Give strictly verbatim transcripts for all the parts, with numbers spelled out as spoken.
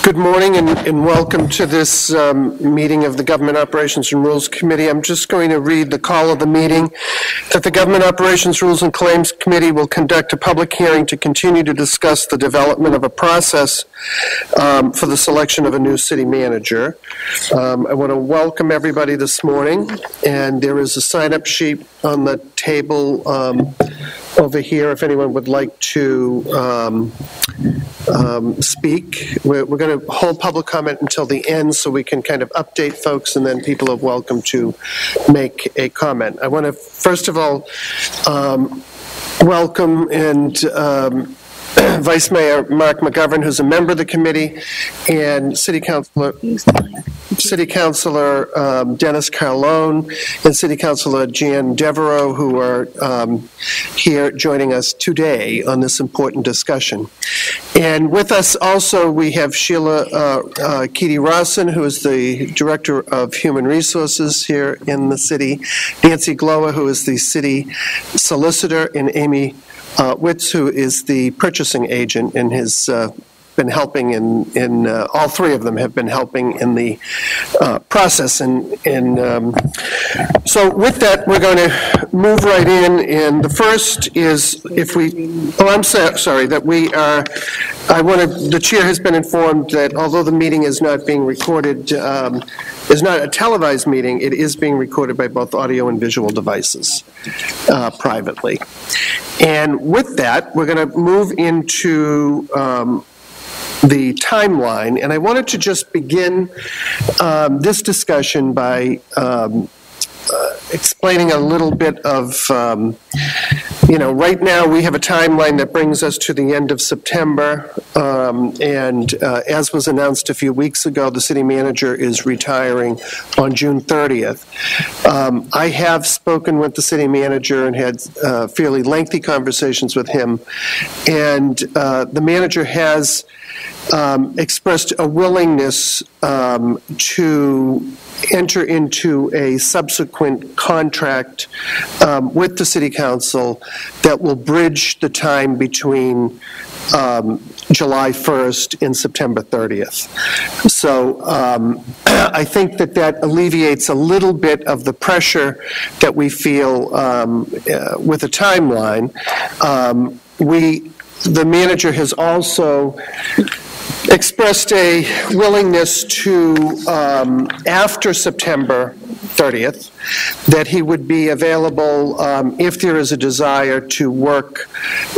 Good morning and, and welcome to this um, meeting of the Government Operations and Rules Committee. I'm just going to read the call of the meeting that the Government Operations, Rules and Claims Committee will conduct a public hearing to continue to discuss the development of a process um, for the selection of a new city manager. Um, I want to welcome everybody this morning, and there is a sign-up sheet on the table um, over here if anyone would like to um, um, speak. We're, we're going to hold public comment until the end so we can kind of update folks, and then people are welcome to make a comment. I want to first of all um, welcome and um, Vice Mayor Mark McGovern, who's a member of the committee, and City Councilor City Councilor um, Dennis Carlone and City Councilor Jan Devereaux, who are um, here joining us today on this important discussion. And with us also we have Sheila uh, uh, Keaty Rawson, who is the Director of Human Resources here in the city, Nancy Glower, who is the City Solicitor, and Amy Uh, Witz, who is the purchasing agent and has uh, been helping in, in uh, all three of them have been helping in the uh, process. And, and um, so with that, we're going to move right in. And the first is if we, oh, I'm so, sorry, that we are, I want to, the chair has been informed that although the meeting is not being recorded, um, is not a televised meeting, it is being recorded by both audio and visual devices uh, privately. And with that, we're going to move into um, the timeline. And I wanted to just begin um, this discussion by um, uh, explaining a little bit of, um, you know, right now we have a timeline that brings us to the end of September. Um, and uh, as was announced a few weeks ago, the city manager is retiring on June thirtieth. Um, I have spoken with the city manager and had uh, fairly lengthy conversations with him. And uh, the manager has um, expressed a willingness um, to enter into a subsequent contract um, with the City Council that will bridge the time between um, July first and September thirtieth. So um, I think that that alleviates a little bit of the pressure that we feel um, uh, with a timeline. Um, we, the manager has also expressed a willingness to, um, after September thirtieth, that he would be available um, if there is a desire to work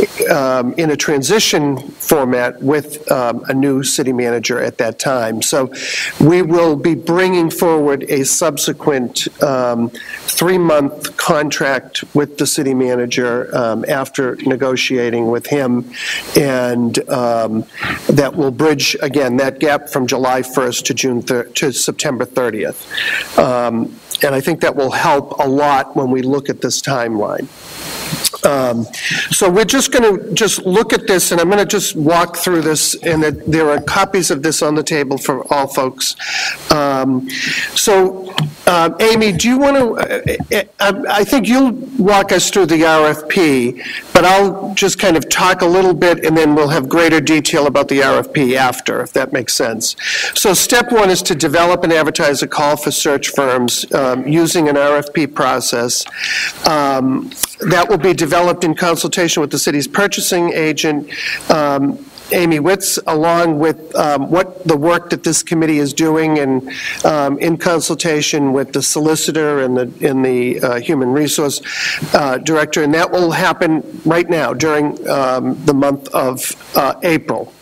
um, in a transition format with um, a new city manager at that time. So we will be bringing forward a subsequent um, three-month contract with the city manager um, after negotiating with him, and um, that will bridge, again, that gap from July first to June to September thirtieth. Um, and I think that will help a lot when we look at this timeline. Um, so we're just going to just look at this, and I'm going to just walk through this, and that there are copies of this on the table for all folks. Um, so, uh, Amy, do you want to, uh, I think you'll walk us through the R F P, but I'll just kind of talk a little bit, and then we'll have greater detail about the R F P after, if that makes sense. So step one is to develop and advertise a call for search firms um, using an R F P process. Um, that will be developed in consultation with the city's purchasing agent, um, Amy Witz, along with um, what the work that this committee is doing, and um, in consultation with the solicitor and the, and the uh, human resource uh, director, and that will happen right now during um, the month of uh, April.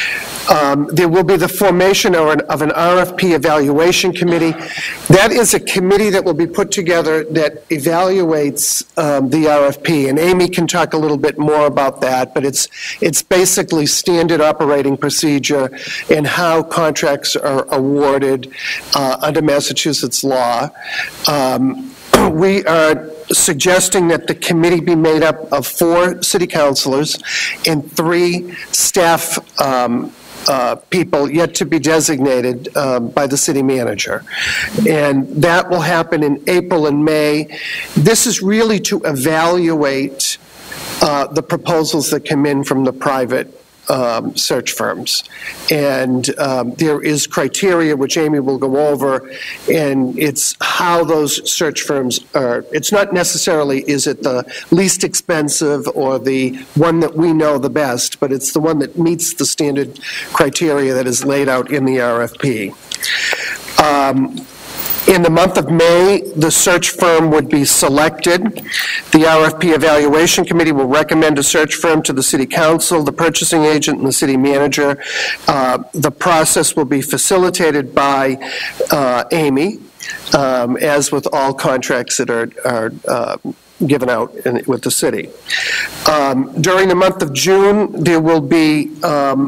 Um, there will be the formation of an, of an R F P evaluation committee. That is a committee that will be put together that evaluates um, the R F P, and Amy can talk a little bit more about that, but it's, it's basically standard operating procedure and how contracts are awarded uh, under Massachusetts law. Um, we are suggesting that the committee be made up of four city councilors and three staff um, Uh, people yet to be designated um, by the city manager. And that will happen in April and May. This is really to evaluate uh, the proposals that come in from the private um, search firms. And um, there is criteria, which Amy will go over, and it's how those search firms are. It's not necessarily is it the least expensive or the one that we know the best, but it's the one that meets the standard criteria that is laid out in the R F P. Um, In the month of May, the search firm would be selected. The R F P Evaluation Committee will recommend a search firm to the City Council, the purchasing agent, and the city manager. Uh, the process will be facilitated by uh, Amy, um, as with all contracts that are, are uh, given out in, with the city. Um, during the month of June, there will be um,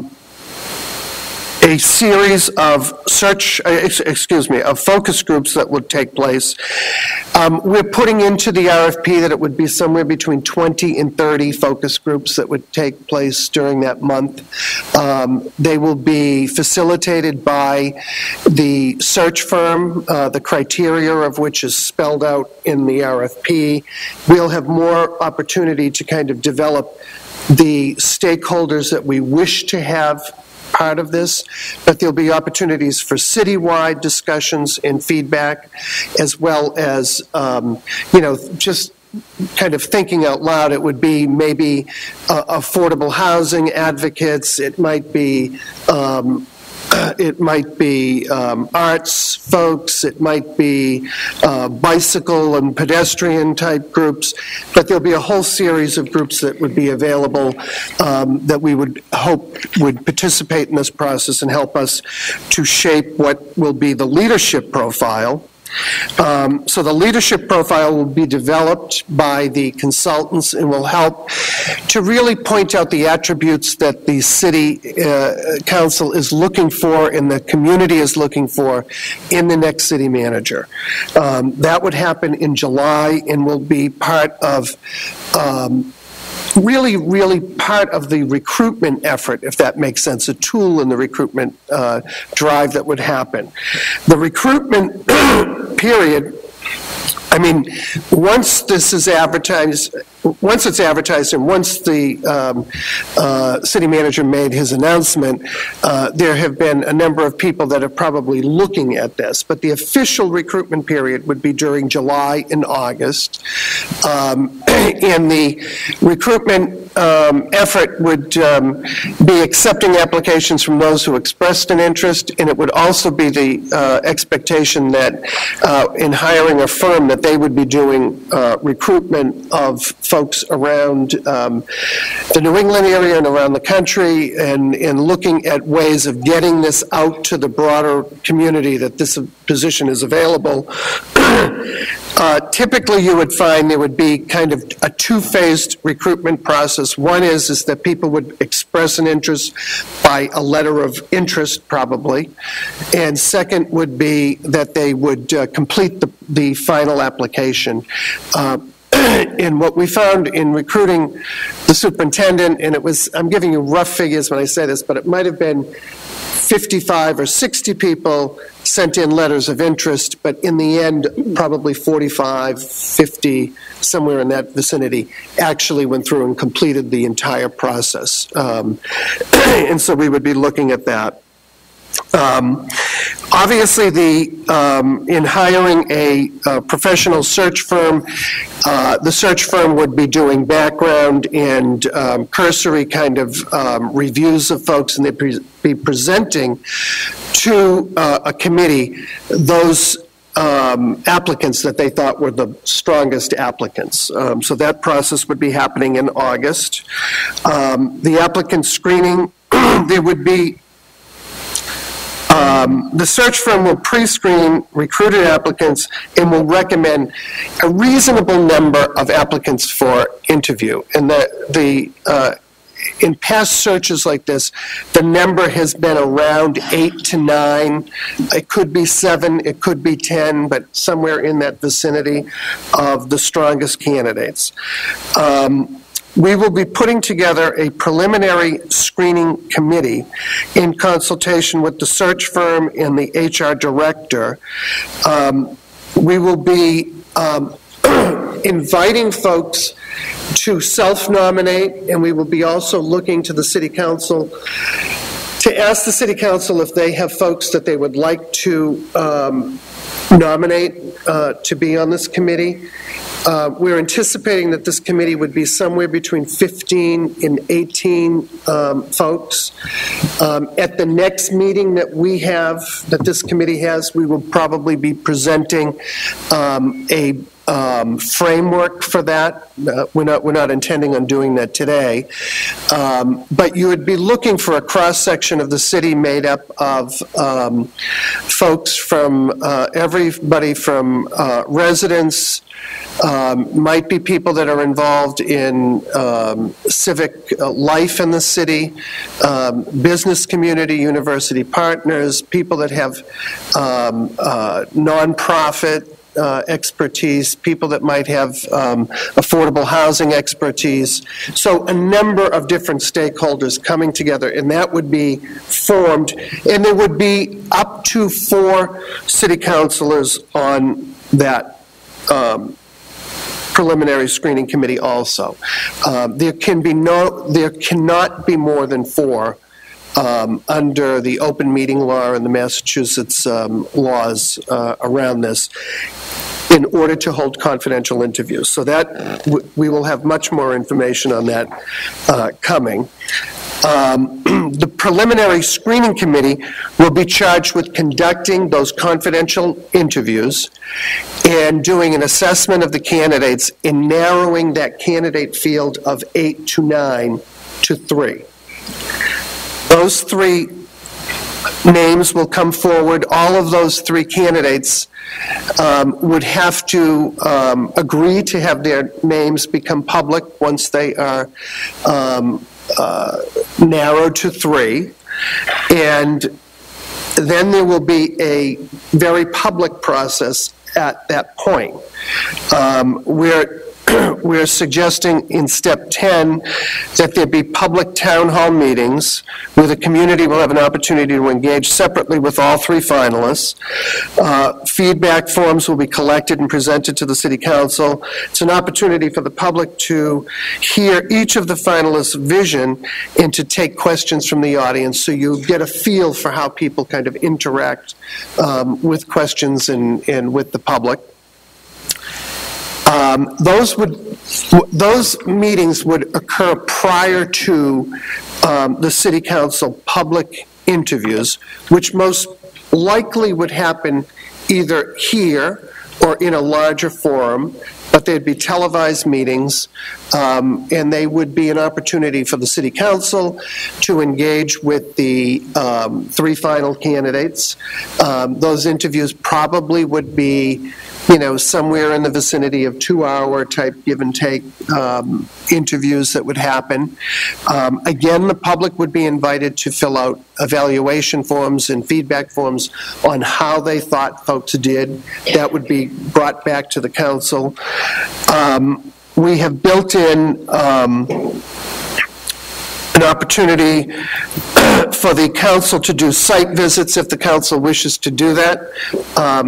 a series of search, excuse me, of focus groups that would take place. Um, we're putting into the R F P that it would be somewhere between twenty and thirty focus groups that would take place during that month. Um, they will be facilitated by the search firm, uh, the criteria of which is spelled out in the R F P. We'll have more opportunity to kind of develop the stakeholders that we wish to have part of this, but there'll be opportunities for citywide discussions and feedback, as well as, um, you know, just kind of thinking out loud. It would be maybe uh, affordable housing advocates. It might be um, it might be um, arts folks, it might be uh, bicycle and pedestrian type groups, but there'll be a whole series of groups that would be available um, that we would hope would participate in this process and help us to shape what will be the leadership profile. Um, so the leadership profile will be developed by the consultants and will help to really point out the attributes that the city uh, council is looking for and the community is looking for in the next city manager. Um, that would happen in July and will be part of um, really, really part of the recruitment effort, if that makes sense, a tool in the recruitment uh, drive that would happen. The recruitment period, I mean, once this is advertised, once it's advertised and once the um, uh, city manager made his announcement, uh, there have been a number of people that are probably looking at this, but the official recruitment period would be during July and August. Um, and the recruitment um, effort would um, be accepting applications from those who expressed an interest, and it would also be the uh, expectation that uh, in hiring a firm that they would be doing uh, recruitment of folks around um, the New England area and around the country, and, and looking at ways of getting this out to the broader community that this position is available. Uh, typically, you would find there would be kind of a two-phased recruitment process. One is, is that people would express an interest by a letter of interest, probably. And second would be that they would uh, complete the, the final application. Uh, and what we found in recruiting the superintendent, and it was, I'm giving you rough figures when I say this, but it might have been fifty-five or sixty people sent in letters of interest, but in the end, probably forty-five, fifty, somewhere in that vicinity, actually went through and completed the entire process. Um, and so we would be looking at that. Um, obviously, the um, in hiring a uh, professional search firm, uh, the search firm would be doing background and um, cursory kind of um, reviews of folks, and they'd pre be presenting to uh, a committee those um, applicants that they thought were the strongest applicants. Um, so that process would be happening in August. Um, the applicant screening, there would be Um, the search firm will pre-screen recruited applicants and will recommend a reasonable number of applicants for interview. And the, the uh, in past searches like this, the number has been around eight to nine. It could be seven, it could be ten, but somewhere in that vicinity of the strongest candidates. Um, We will be putting together a preliminary screening committee in consultation with the search firm and the H R director. Um, we will be um, inviting folks to self-nominate, and we will be also looking to the City Council to ask the City Council if they have folks that they would like to um, nominate uh, to be on this committee. Uh, we're anticipating that this committee would be somewhere between fifteen and eighteen um, folks. Um, at the next meeting that we have, that this committee has, we will probably be presenting um, a um, framework for that. Uh, we're not we're not intending on doing that today, um, but you would be looking for a cross section of the city made up of um, folks from uh, everybody from uh, residents. Um, might be people that are involved in um, civic uh, life in the city, um, business community, university partners, people that have um, uh, nonprofit uh, expertise, people that might have um, affordable housing expertise. So a number of different stakeholders coming together, and that would be formed, and there would be up to four city councilors on that Um, preliminary screening committee also. Um, there can be no, there cannot be more than four um, under the open meeting law and the Massachusetts um, laws uh, around this in order to hold confidential interviews. So that, w we will have much more information on that uh, coming. Um, the preliminary screening committee will be charged with conducting those confidential interviews and doing an assessment of the candidates and narrowing that candidate field of eight to nine to three. Those three names will come forward. All of those three candidates um, would have to um, agree to have their names become public once they are um, Uh, narrowed to three, and then there will be a very public process at that point. Um, we're we're suggesting in step ten that there be public town hall meetings where the community will have an opportunity to engage separately with all three finalists. Uh, feedback forms will be collected and presented to the City Council. It's an opportunity for the public to hear each of the finalists' vision and to take questions from the audience, so you get a feel for how people kind of interact um, with questions and, and with the public. Um, those would, those meetings would occur prior to um, the City Council public interviews, which most likely would happen either here or in a larger forum, but they'd be televised meetings, um, and they would be an opportunity for the City Council to engage with the um, three final candidates. Um, those interviews probably would be, you know, somewhere in the vicinity of two-hour type give and take um, interviews that would happen. Um, again, the public would be invited to fill out evaluation forms and feedback forms on how they thought folks did. That would be brought back to the council. Um, we have built in um, an opportunity for the council to do site visits if the council wishes to do that. Um,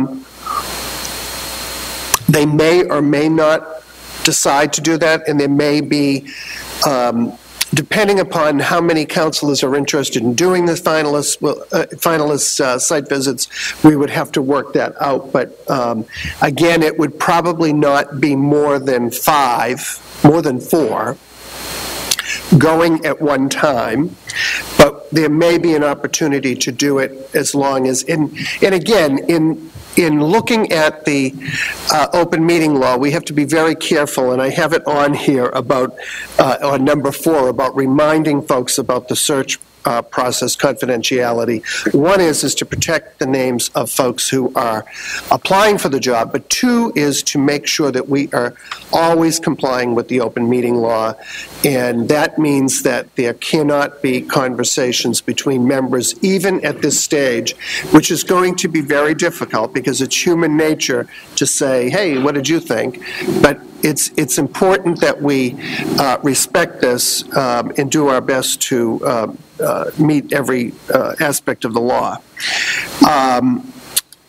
They may or may not decide to do that, and there may be, um, depending upon how many councilors are interested in doing the finalists, well, uh, finalists uh, site visits, we would have to work that out. But um, again, it would probably not be more than five, more than four, going at one time. But there may be an opportunity to do it as long as, and, and again, in In looking at the uh, open meeting law, we have to be very careful, and I have it on here about, uh, on number four, about reminding folks about the search uh, process confidentiality. One is, is to protect the names of folks who are applying for the job, but two is to make sure that we are always complying with the open meeting law, and that means that there cannot be conversations between members, even at this stage, which is going to be very difficult because it's human nature to say, hey, what did you think? But it's, it's important that we uh, respect this um, and do our best to uh, uh, meet every uh, aspect of the law. Um,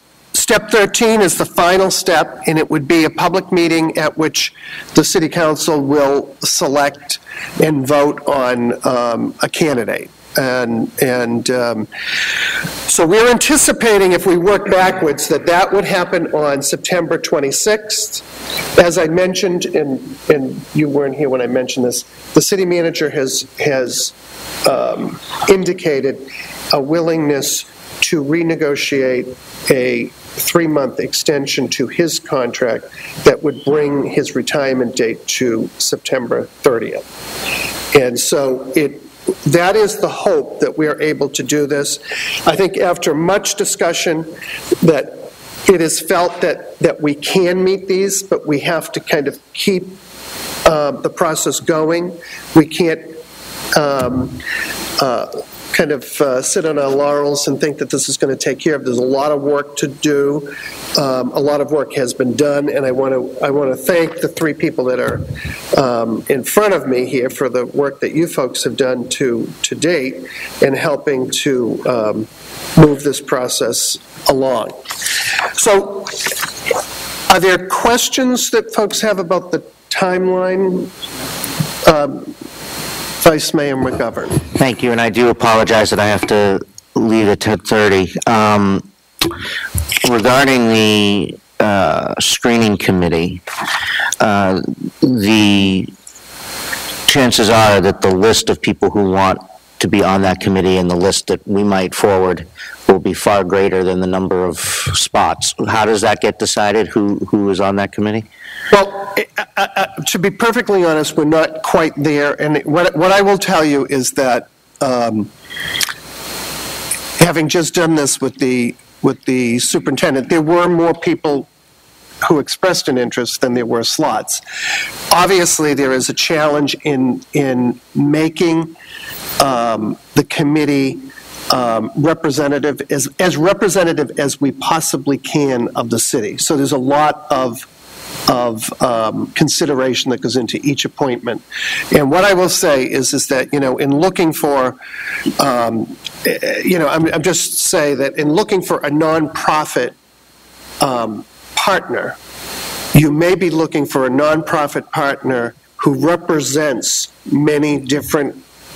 Step thirteen is the final step, and it would be a public meeting at which the city council will select and vote on um, a candidate. And, and um, so we're anticipating, if we work backwards, that that would happen on September twenty-sixth. As I mentioned, and, and you weren't here when I mentioned this, the city manager has, has um, indicated a willingness to renegotiate a three-month extension to his contract that would bring his retirement date to September thirtieth. And so it that is the hope that we are able to do this. I think after much discussion that it is felt that, that we can meet these, but we have to kind of keep uh, the process going. We can't um, uh, kind of uh, sit on our laurels and think that this is going to take care of. There's a lot of work to do. Um, a lot of work has been done, and I want to I want to thank the three people that are um, in front of me here for the work that you folks have done to to date in helping to um, move this process along. So, are there questions that folks have about the timeline? Um, Vice Mayor McGovern. Thank you, and I do apologize that I have to leave at ten thirty. Um, regarding the uh, screening committee, uh, the chances are that the list of people who want to be on that committee and the list that we might forward will be far greater than the number of spots. How does that get decided? Who who is on that committee? Well, uh, uh, to be perfectly honest, we're not quite there. And what, what I will tell you is that um, having just done this with the with the superintendent, there were more people who expressed an interest than there were slots. Obviously, there is a challenge in in making um, the committee um, representative as as representative as we possibly can of the city. So there's a lot of of um, consideration that goes into each appointment. And what I will say is, is that, you know, in looking for, um, you know, I'm, I'm just say that in looking for a nonprofit um, partner, you may be looking for a nonprofit partner who represents many different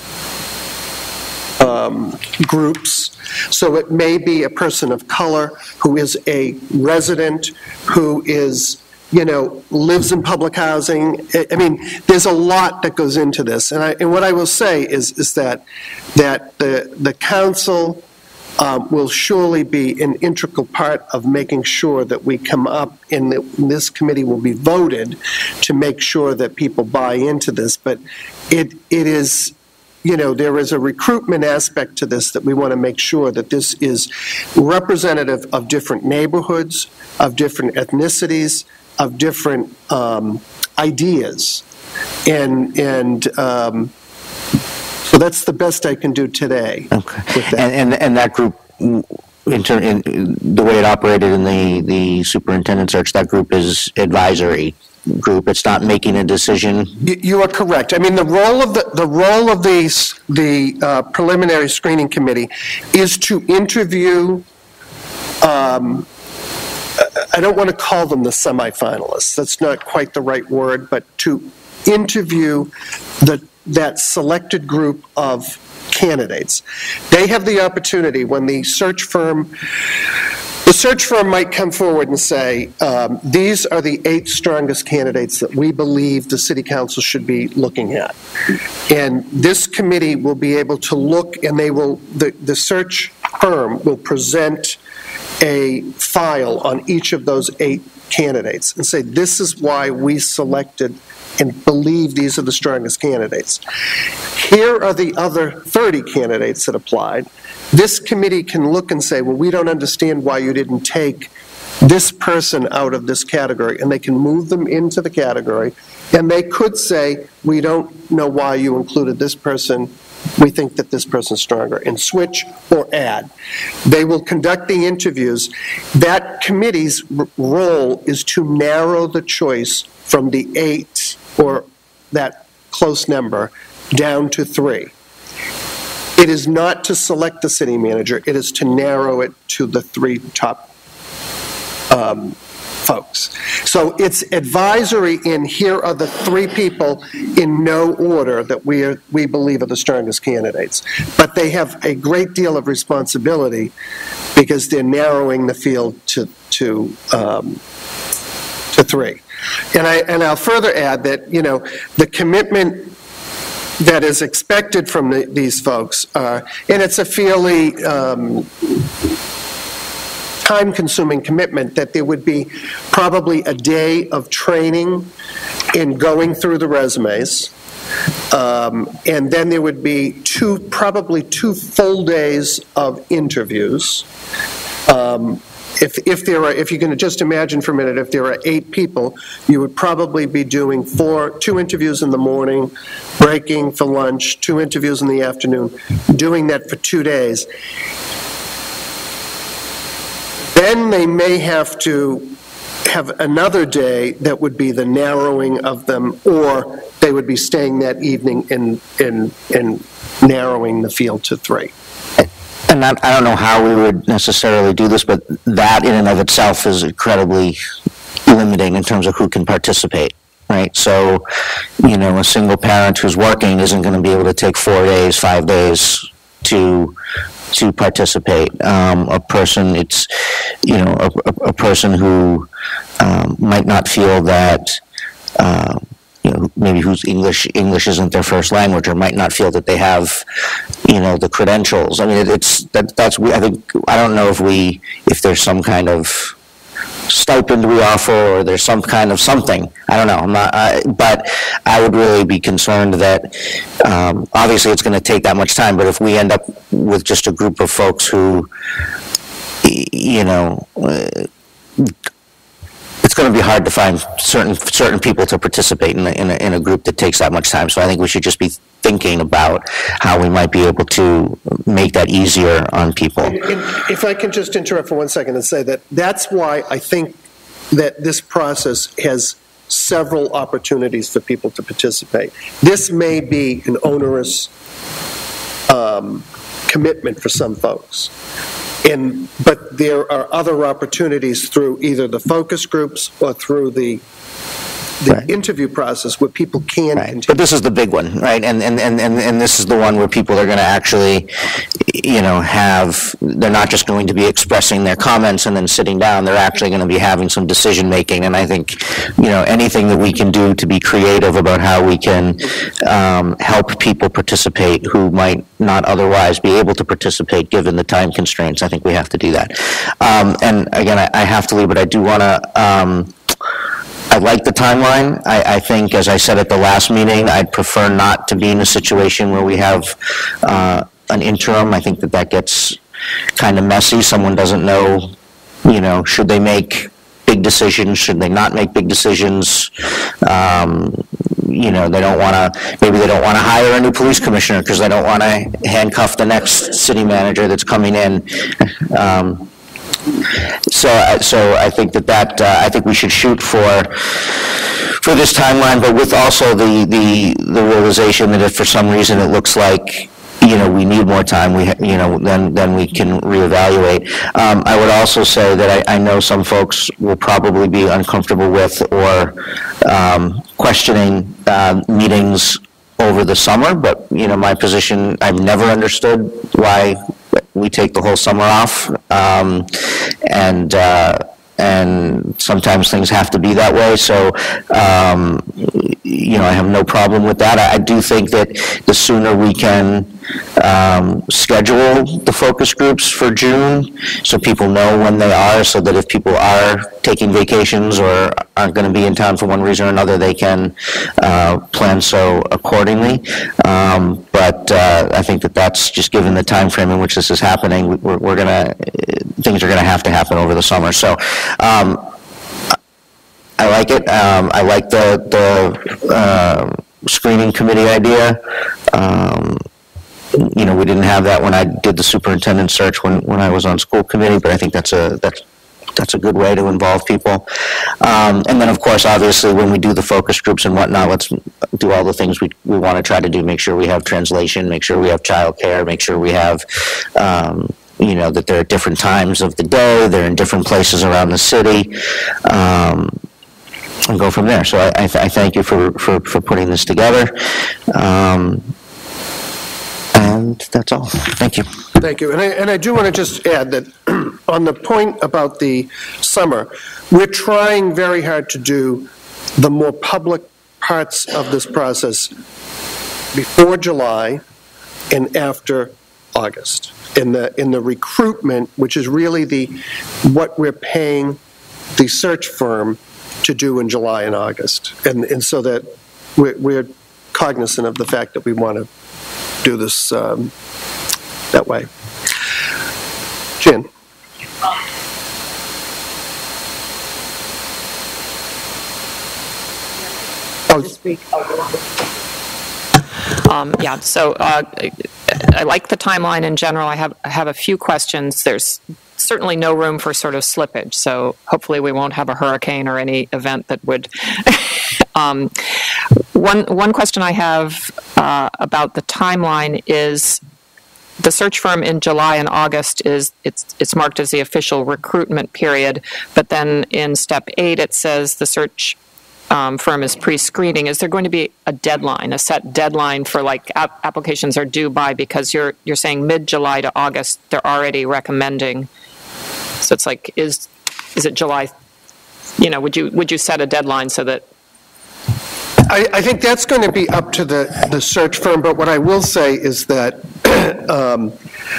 um, groups. So it may be a person of color who is a resident, who is, you know, lives in public housing. I mean, there's a lot that goes into this. And, I, and what I will say is, is that, that the, the council um, will surely be an integral part of making sure that we come up, and that this committee will be voted to make sure that people buy into this. But it it is, you know, there is a recruitment aspect to this that we want to make sure that this is representative of different neighborhoods, of different ethnicities, of different um, ideas, and and um, so that's the best I can do today. Okay, with that. And, and and that group, in, ter in the way it operated in the the superintendent search, that group is advisory group. It's not making a decision. You, you are correct. I mean, the role of the the role of the the uh, preliminary screening committee is to interview. Um, I don't want to call them the semifinalists. That's not quite the right word, but to interview the, that selected group of candidates. They have the opportunity when the search firm, the search firm might come forward and say, um, these are the eight strongest candidates that we believe the city council should be looking at. And this committee will be able to look, and they will, the, the search firm will present a file on each of those eight candidates and say, this is why we selected and believe these are the strongest candidates. Here are the other thirty candidates that applied. This committee can look and say, well, we don't understand why you didn't take this person out of this category, and they can move them into the category, and they could say, we don't know why you included this person. We think that this person's stronger, and switch or add. They will conduct the interviews. That committee's role is to narrow the choice from the eight, or that close number, down to three. It is not to select the city manager. It is to narrow it to the three top um, folks. So it's advisory in here are the three people in no order that we are, we believe are the strongest candidates. But they have a great deal of responsibility because they're narrowing the field to to um, to three. And I and I'll further add that, you know, the commitment that is expected from the, these folks, uh, and it's a fairly um, time-consuming commitment, that there would be probably a day of training in going through the resumes, um, and then there would be two, probably two full days of interviews. Um, If, if there are, if you can just imagine for a minute, if there are eight people, you would probably be doing four, two interviews in the morning, breaking for lunch, two interviews in the afternoon, doing that for two days. Then they may have to have another day that would be the narrowing of them, or they would be staying that evening in, in, in narrowing the field to three. And I, I don't know how we would necessarily do this, but that in and of itself is incredibly limiting in terms of who can participate, right? So, you know, a single parent who's working isn't going to be able to take four days, five days to to participate. Um, a person, it's, you know, a, a person who um, might not feel that, uh, you know, maybe whose English English isn't their first language, or might not feel that they have, you know, the credentials. I mean, it's that that's I think I don't know if we if there's some kind of stipend we offer, or there's some kind of something. I don't know. I'm not, I, but I would really be concerned that um, obviously it's going to take that much time. But if we end up with just a group of folks who, you know. Uh, it's going to be hard to find certain certain people to participate in a, in, a, in a group that takes that much time. So I think we should just be thinking about how we might be able to make that easier on people. And, and if I can just interrupt for one second and say that that's why I think that this process has several opportunities for people to participate. This may be an onerous um, commitment for some folks. And, but there are other opportunities through either the focus groups or through the the right. interview process where people can right. continue. But this is the big one, right? And and, and, and and this is the one where people are going to actually, you know, have, they're not just going to be expressing their comments and then sitting down, they're actually going to be having some decision making. And I think, you know, anything that we can do to be creative about how we can um, help people participate who might not otherwise be able to participate given the time constraints, I think we have to do that. Um, and again, I, I have to leave, but I do want to, um, I like the timeline. I, I think, as I said at the last meeting, I'd prefer not to be in a situation where we have uh, an interim. I think that that gets kind of messy. Someone doesn't know, you know, should they make big decisions? Should they not make big decisions? Um, you know, they don't want to, maybe they don't want to hire a new police commissioner because they don't want to handcuff the next city manager that's coming in. Um, So, so I think that that uh, I think we should shoot for for this timeline, but with also the the the realization that if for some reason it looks like, you know, we need more time, we you know then then we can reevaluate. Um, I would also say that I, I know some folks will probably be uncomfortable with or um, questioning uh, meetings over the summer, but you know, my position, I've never understood why we take the whole summer off, um, and uh, and sometimes things have to be that way. So, um, you know, I have no problem with that. I, I do think that the sooner we can um, schedule the focus groups for June, so people know when they are, so that if people are taking vacations or aren't going to be in town for one reason or another, they can uh, plan so accordingly. Um, but uh, I think that that's just given the time frame in which this is happening, we're, we're going to, things are going to have to happen over the summer. So um, I like it. Um, I like the, the uh, screening committee idea. Um, you know, we didn't have that when I did the superintendent search when, when I was on school committee, but I think that's a, that's, that's a good way to involve people. Um, and then, of course, obviously, when we do the focus groups and whatnot, let's do all the things we, we want to try to do, make sure we have translation, make sure we have childcare, make sure we have, um, you know, that they're at different times of the day, they're in different places around the city, um, and go from there. So I, I, th I thank you for, for, for putting this together. Um, and that's all. Thank you. Thank you. And I, and I do want to just add that on the point about the summer, we're trying very hard to do the more public parts of this process before July and after August. In the, in the recruitment, which is really the, what we're paying the search firm to do in July and August. And, and so that we're, we're cognizant of the fact that we want to do this um, that way. Jen. Oh. Um, yeah, so uh, I like the timeline in general. I have, I have a few questions. There's certainly no room for sort of slippage, so hopefully we won't have a hurricane or any event that would. um, one, one question I have uh, about the timeline is the search firm in July and August is it's, it's marked as the official recruitment period, but then in step eight it says the search Um, firm is pre-screening. Is there going to be a deadline, a set deadline for like ap applications are due by? Because you're you're saying mid-July to August, they're already recommending. So it's like, is is it July? You know, would you would you set a deadline so that? I, I think that's going to be up to the the search firm. But what I will say is that um,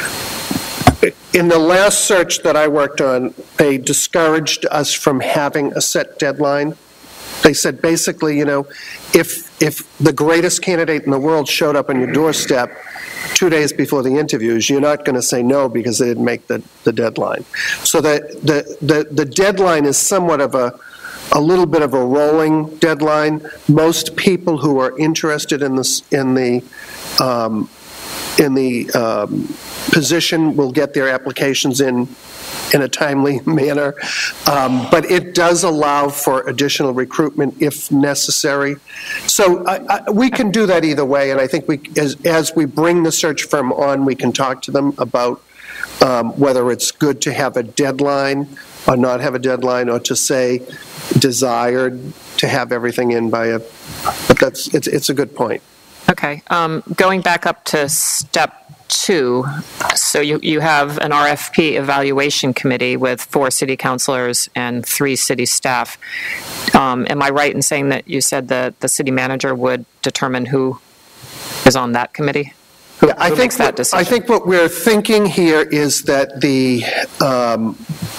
in the last search that I worked on, they discouraged us from having a set deadline. They said basically, you know, if if the greatest candidate in the world showed up on your doorstep two days before the interviews, you're not going to say no because they didn't make the, the deadline. So that the, the, the deadline is somewhat of a, a little bit of a rolling deadline. Most people who are interested in this in the um, in the um, position will get their applications in in a timely manner, um, but it does allow for additional recruitment if necessary. So I, I, we can do that either way, and I think we, as, as we bring the search firm on, we can talk to them about um, whether it's good to have a deadline or not have a deadline, or to say desired to have everything in by a, but that's, it's, it's a good point. Okay, um, going back up to step two, so you, you have an R F P evaluation committee with four city councilors and three city staff. Um, am I right in saying that you said that the city manager would determine who is on that committee? Who, yeah, I who think makes that what, decision? I think what we're thinking here is that the um,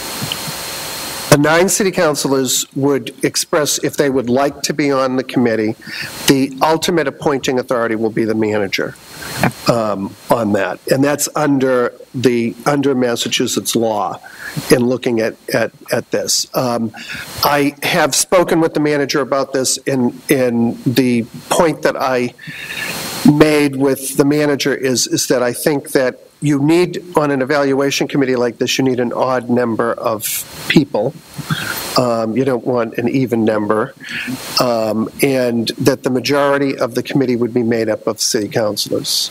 the nine city councilors would express if they would like to be on the committee. The ultimate appointing authority will be the manager um, on that, and that's under the under Massachusetts law in looking at at, at this. Um, I have spoken with the manager about this, in in the point that I made with the manager is is that I think that you need, on an evaluation committee like this, you need an odd number of people. Um, you don't want an even number. Um, and that the majority of the committee would be made up of city councilors.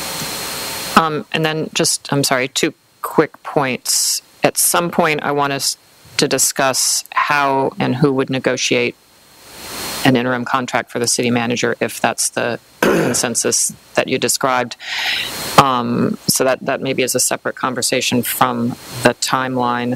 Um, and then just, I'm sorry, two quick points. At some point, I want us to discuss how and who would negotiate an interim contract for the city manager if that's the consensus that you described. Um, so that, that maybe is a separate conversation from the timeline.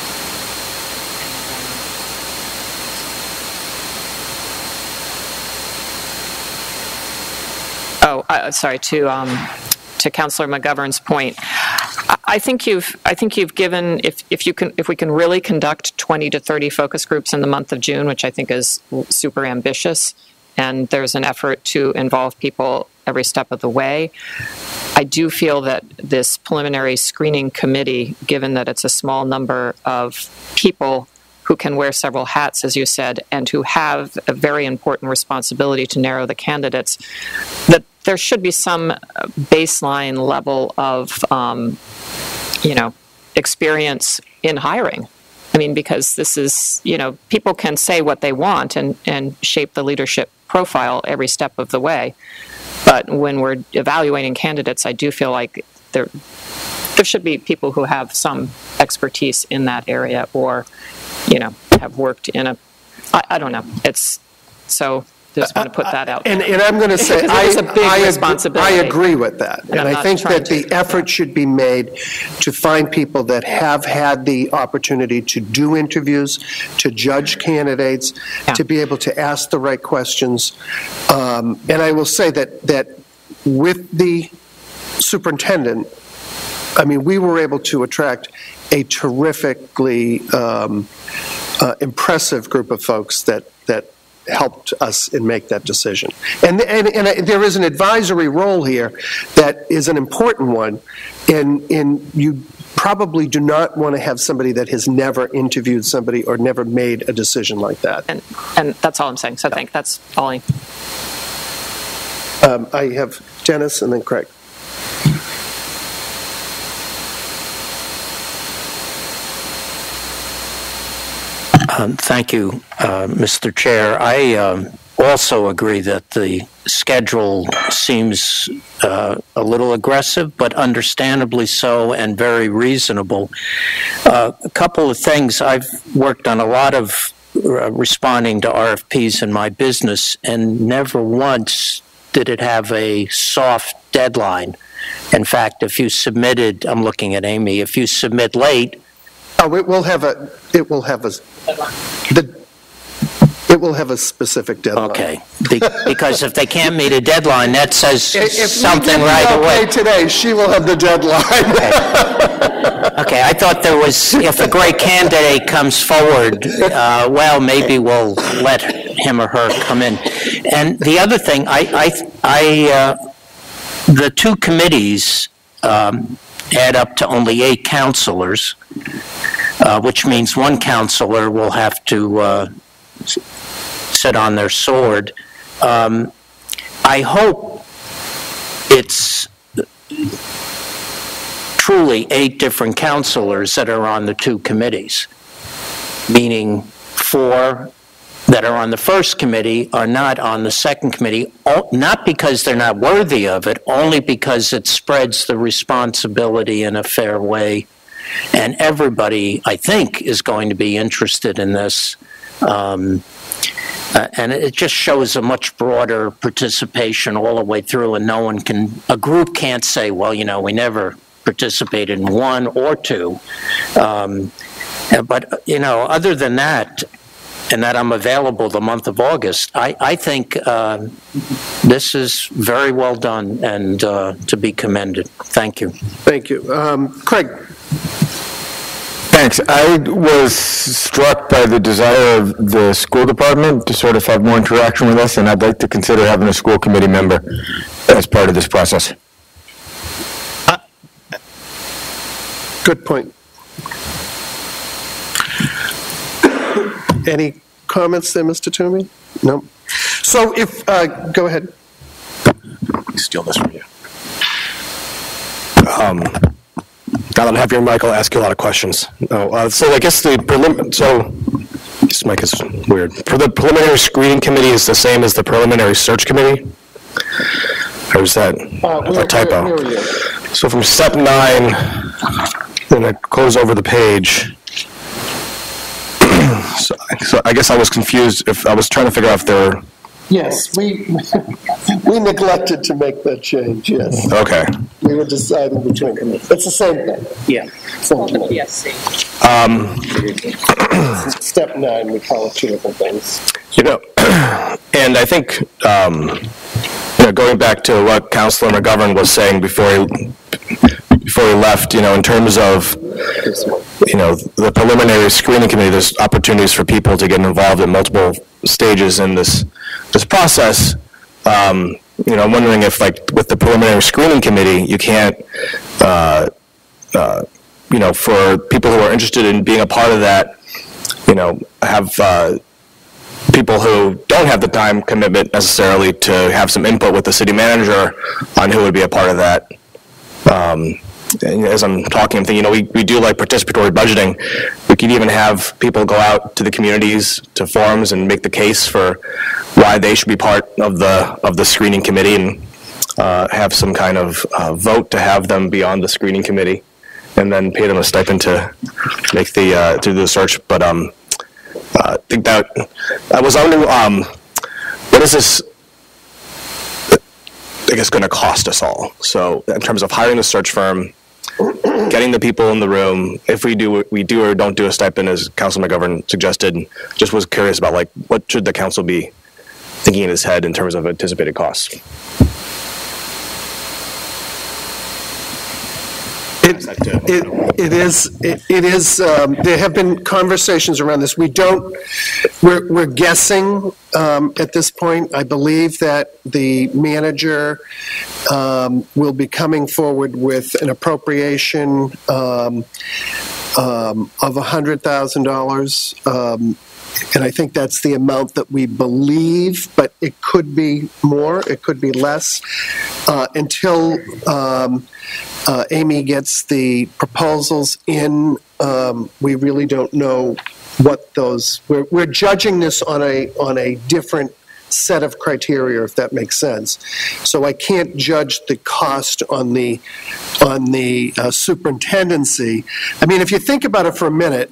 Oh, uh, sorry, to um, to Councillor McGovern's point, I think you've I think you've given, if if you can if we can really conduct twenty to thirty focus groups in the month of June, which I think is super ambitious, and there's an effort to involve people every step of the way. I do feel that this preliminary screening committee, given that it's a small number of people who can wear several hats, as you said, and who have a very important responsibility to narrow the candidates, that there should be some baseline level of, um, you know, experience in hiring. I mean, because this is, you know, people can say what they want and, and shape the leadership profile every step of the way. But when we're evaluating candidates, I do feel like there there should be people who have some expertise in that area, or, you know, have worked in a, I, I don't know. It's, so just want to put that out. And, and I'm going to say, I, it's a big I, responsibility. I agree with that. And, and I think that to, the effort should be made to find people that have had the opportunity to do interviews, to judge candidates, yeah. to be able to ask the right questions. Um, and I will say that, that with the superintendent, I mean, we were able to attract a terrifically um, uh, impressive group of folks that, that helped us in make that decision. And, and, and there is an advisory role here that is an important one, and, and you probably do not want to have somebody that has never interviewed somebody or never made a decision like that. And, and that's all I'm saying. So I think that's all I... Um, I have Dennis and then Craig. Um, thank you, uh, Mister Chair. I um, also agree that the schedule seems uh, a little aggressive, but understandably so and very reasonable. Uh, a couple of things. I've worked on a lot of uh, responding to R F Ps in my business, and never once did it have a soft deadline. In fact, if you submitted, I'm looking at Amy, if you submit late, oh, it will have a, it will have a, the, it will have a specific deadline. Okay, Be because if they can't meet a deadline, that says if, if something we right away away. Today, she will have the deadline. Okay. Okay, I thought there was, if a great candidate comes forward, uh, well, maybe we'll let him or her come in. And the other thing, I, I, I uh, the two committees um, add up to only eight counselors, uh, which means one counselor will have to uh, sit on their sword. Um, I hope it's truly eight different counselors that are on the two committees, meaning four that are on the first committee are not on the second committee, not because they're not worthy of it, only because it spreads the responsibility in a fair way. And everybody, I think, is going to be interested in this. Um, uh, and it just shows a much broader participation all the way through, and no one can, a group can't say, well, you know, we never participated in one or two. Um, but, you know, other than that, and that I'm available the month of August, I, I think uh, this is very well done and uh, to be commended. Thank you. Thank you. Um, Craig. Thanks. I was struck by the desire of the school department to sort of have more interaction with us, and I'd like to consider having a school committee member as part of this process. Uh, good point. Any comments there, Mister Toomey? No. So if, uh, go ahead. Steal this from you. Um, now that I have your mic, I'll ask you a lot of questions. Oh, uh, so I guess the prelim, so this mic is weird. For the preliminary screening committee is the same as the preliminary search committee? Or is that uh, a typo? Where, where so from step nine, then I close over the page. So, so I guess I was confused if I was trying to figure out if there were... Yes, we we neglected to make that change, yes. Okay. We were deciding between them. It's the same thing. Yeah. Same thing. Yes. Um, Step nine, we call it two different things. You know, and I think, um, you know, going back to what Councilor McGovern was saying before he, before he left, you know, in terms of, you know, the preliminary screening committee, there's opportunities for people to get involved at multiple stages in this this process. Um, you know, I'm wondering if, like, with the preliminary screening committee, you can't, uh, uh, you know, for people who are interested in being a part of that, you know, have uh, people who don't have the time commitment necessarily to have some input with the city manager on who would be a part of that. Um, And as I'm talking, I'm thinking, you know, we, we do like participatory budgeting. We could even have people go out to the communities, to forums, and make the case for why they should be part of the of the screening committee, and uh, have some kind of uh, vote to have them be on the screening committee. and then pay them a stipend to make the, uh, to do the search. But um, uh, I think that, I was wondering, um, what is this, I guess, going to cost us all? So in terms of hiring the search firm, getting the people in the room, if we do we do or don't do a stipend, as Councilor McGovern suggested, just was curious about, like, what should the council be thinking in his head in terms of anticipated costs? It, it, it is, it, it is, um, there have been conversations around this. We don't, we're, we're guessing um, at this point. I believe that the manager um, will be coming forward with an appropriation um, um, of one hundred thousand dollars. Um, and I think that's the amount that we believe, but it could be more, it could be less, uh, until um, uh, Amy gets the proposals in. Um, we really don't know what those, we're, we're judging this on a, on a different set of criteria, if that makes sense. So I can't judge the cost on the, on the uh, superintendency. I mean, if you think about it for a minute,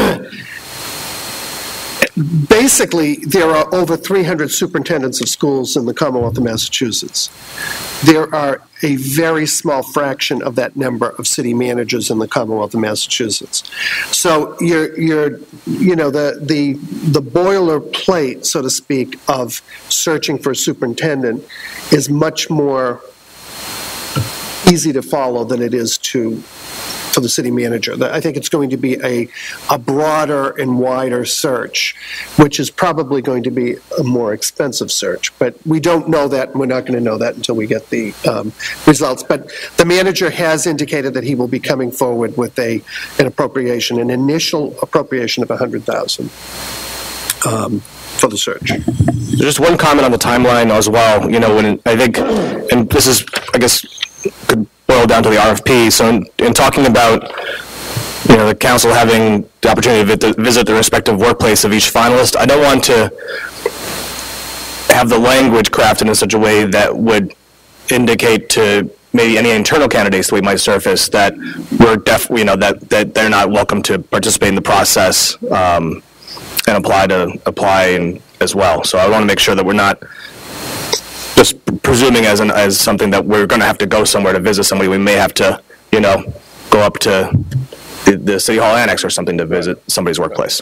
basically, there are over three hundred superintendents of schools in the Commonwealth of Massachusetts. There are a very small fraction of that number of city managers in the Commonwealth of Massachusetts. So you're, you're, you know, the the the boilerplate, so to speak, of searching for a superintendent is much more easy to follow than it is to for the city manager. I think it's going to be a, a broader and wider search, which is probably going to be a more expensive search. But we don't know that, and we're not going to know that until we get the um, results. But the manager has indicated that he will be coming forward with a an appropriation, an initial appropriation of one hundred thousand dollars um, for the search. Just one comment on the timeline as well. You know, when I think, and this is, I guess, could boil down to the R F P. So in, in talking about, you know, the council having the opportunity to visit the respective workplace of each finalist, I don't want to have the language crafted in such a way that would indicate to maybe any internal candidates that we might surface that we're def, you know, that, that they're not welcome to participate in the process um, and apply to apply in, as well. So I want to make sure that we're not just presuming as an as something that we're going to have to go somewhere to visit somebody. We may have to, you know, go up to the, the City Hall Annex or something to visit somebody's workplace.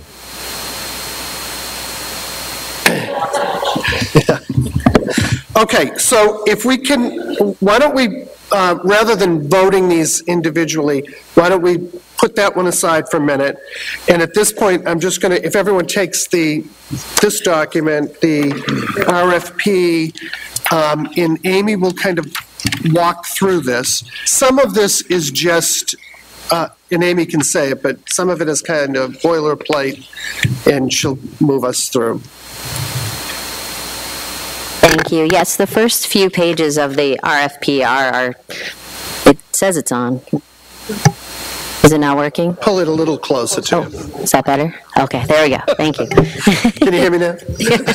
Yeah. Okay, so if we can, why don't we, uh, rather than voting these individually, why don't we put that one aside for a minute? And at this point, I'm just going to, if everyone takes the this document, the R F P, um, and Amy will kind of walk through this. Some of this is just, uh, and Amy can say it, but some of it is kind of boilerplate, and she'll move us through. Thank you. Yes, the first few pages of the R F P are, are it says it's on. Is it not working? Pull it a little closer to oh, you. Is that better? Okay, there we go. Thank you. Can you hear me now?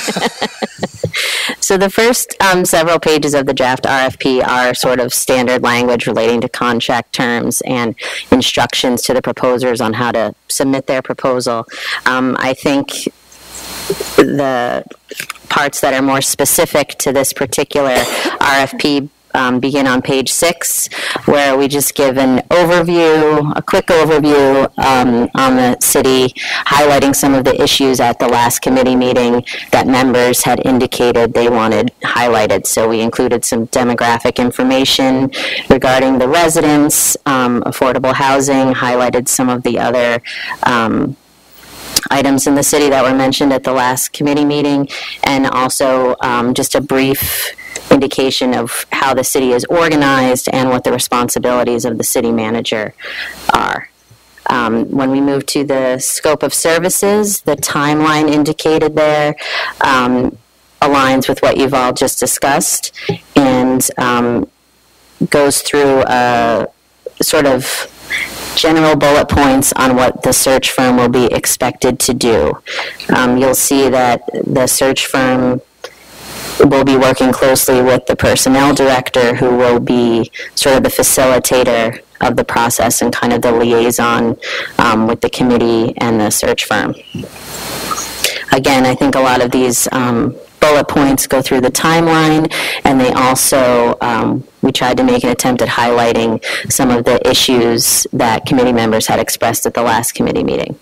So the first um, several pages of the draft R F P are sort of standard language relating to contract terms and instructions to the proposers on how to submit their proposal. Um, I think the parts that are more specific to this particular R F P um, begin on page six, where we just give an overview, a quick overview um, on the city, highlighting some of the issues at the last committee meeting that members had indicated they wanted highlighted. So we included some demographic information regarding the residents, um, affordable housing, highlighted some of the other um, items in the city that were mentioned at the last committee meeting, and also um, just a brief indication of how the city is organized and what the responsibilities of the city manager are. Um, when we move to the scope of services, the timeline indicated there um, aligns with what you've all just discussed, and um, goes through a sort of general bullet points on what the search firm will be expected to do. Um, you'll see that the search firm will be working closely with the personnel director, who will be sort of the facilitator of the process and kind of the liaison um, with the committee and the search firm. Again, I think a lot of these um, bullet points go through the timeline, and they also, um, we tried to make an attempt at highlighting some of the issues that committee members had expressed at the last committee meeting.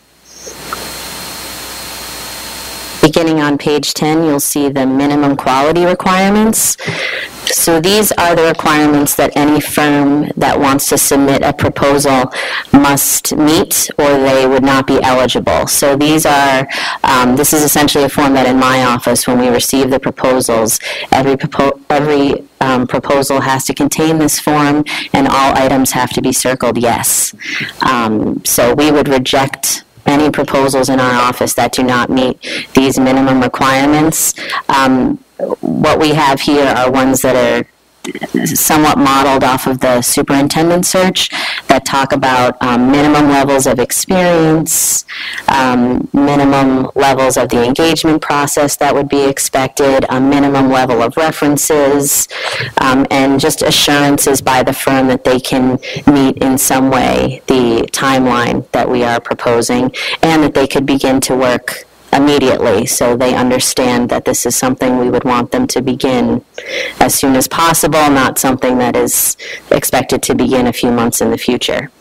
Beginning on page ten, you'll see the minimum quality requirements. So these are the requirements that any firm that wants to submit a proposal must meet, or they would not be eligible. So these are, um, this is essentially a form that in my office, when we receive the proposals, every, propo every um, proposal has to contain this form, and all items have to be circled yes. Um, so we would reject any proposals in our office that do not meet these minimum requirements. Um, what we have here are ones that are somewhat modeled off of the superintendent search that talk about um, minimum levels of experience, um, minimum levels of the engagement process that would be expected, a minimum level of references, um, and just assurances by the firm that they can meet in some way the timeline that we are proposing, and that they could begin to work immediately, so they understand that this is something we would want them to begin as soon as possible, not something that is expected to begin a few months in the future.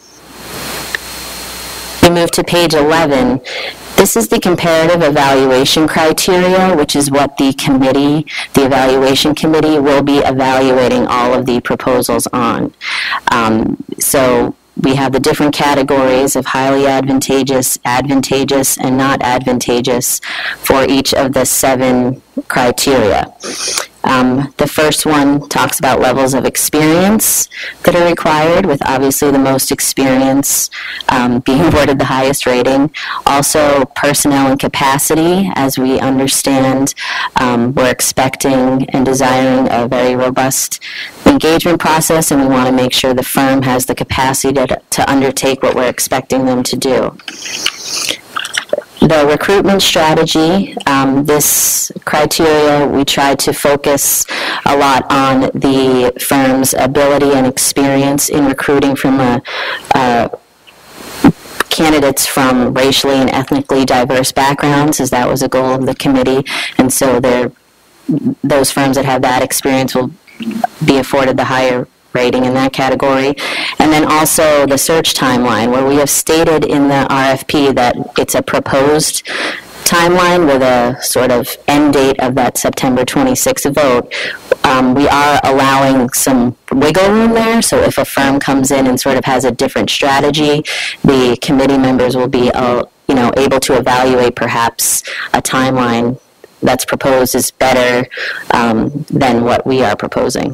We move to page eleven. This is the comparative evaluation criteria, which is what the committee, the evaluation committee, will be evaluating all of the proposals on. Um, so we have the different categories of highly advantageous, advantageous, and not advantageous for each of the seven criteria. Um, the first one talks about levels of experience that are required, with obviously the most experience um, being awarded the highest rating. Also, personnel and capacity, as we understand, um, we're expecting and desiring a very robust engagement process, and we want to make sure the firm has the capacity to, to undertake what we're expecting them to do. The recruitment strategy, um, this criteria, we tried to focus a lot on the firm's ability and experience in recruiting from a, a candidates from racially and ethnically diverse backgrounds, as that was a goal of the committee. And so those firms that have that experience will be afforded the higher rating in that category. And then also the search timeline, where we have stated in the R F P that it's a proposed timeline with a sort of end date of that September twenty-sixth vote. Um, we are allowing some wiggle room there, so if a firm comes in and sort of has a different strategy, the committee members will be uh, you know, able to evaluate perhaps a timeline that's proposed is better um, than what we are proposing.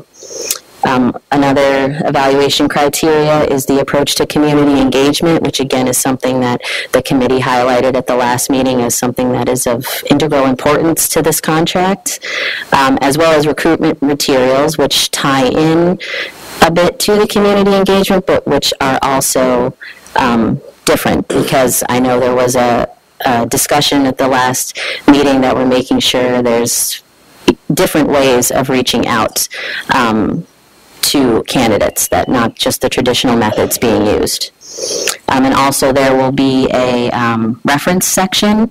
Um, another evaluation criteria is the approach to community engagement, which again is something that the committee highlighted at the last meeting as something that is of integral importance to this contract, um, as well as recruitment materials, which tie in a bit to the community engagement, but which are also um, different, because I know there was a, a discussion at the last meeting that we're making sure there's different ways of reaching out um, to candidates, that not just the traditional methods being used. Um, and also there will be a um, reference section,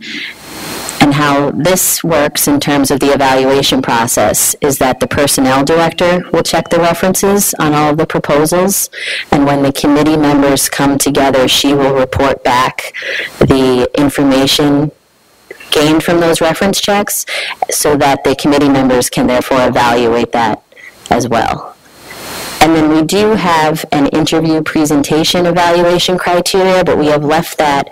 and how this works in terms of the evaluation process is that the personnel director will check the references on all of the proposals, and when the committee members come together, she will report back the information gained from those reference checks, so that the committee members can therefore evaluate that as well. And then we do have an interview presentation evaluation criteria, but we have left that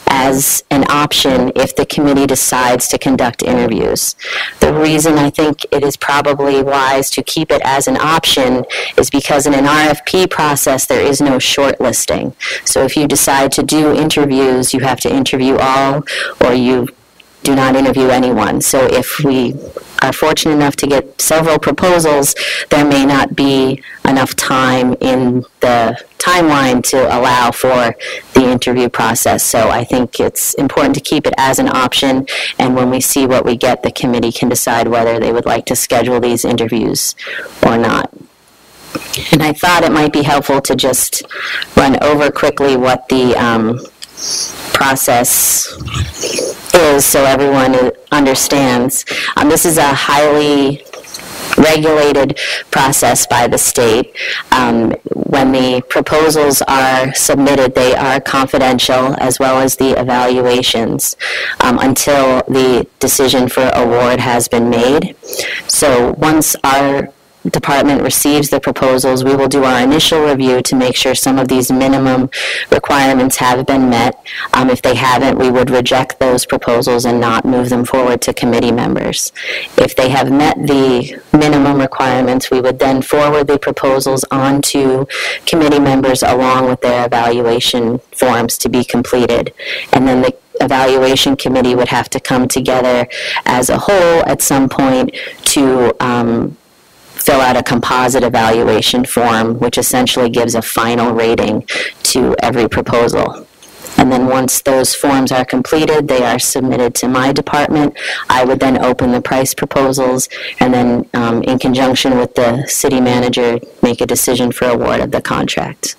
as an option if the committee decides to conduct interviews. The reason I think it is probably wise to keep it as an option is because in an R F P process, there is no shortlisting. So if you decide to do interviews, you have to interview all, or you do not interview anyone. So if we are fortunate enough to get several proposals, there may not be enough time in the timeline to allow for the interview process. So I think it's important to keep it as an option, and when we see what we get, the committee can decide whether they would like to schedule these interviews or not. And I thought it might be helpful to just run over quickly what the um, process is so everyone understands. Um, this is a highly regulated process by the state. Um, when the proposals are submitted, they are confidential, as well as the evaluations, um, until the decision for award has been made. So once our department receives the proposals, we will do our initial review to make sure some of these minimum requirements have been met. Um, if they haven't, we would reject those proposals and not move them forward to committee members. If they have met the minimum requirements, we would then forward the proposals on to committee members along with their evaluation forms to be completed. And then the evaluation committee would have to come together as a whole at some point to um, fill out a composite evaluation form, which essentially gives a final rating to every proposal. And then once those forms are completed, they are submitted to my department. I would then open the price proposals, and then um, in conjunction with the city manager, make a decision for award of the contract.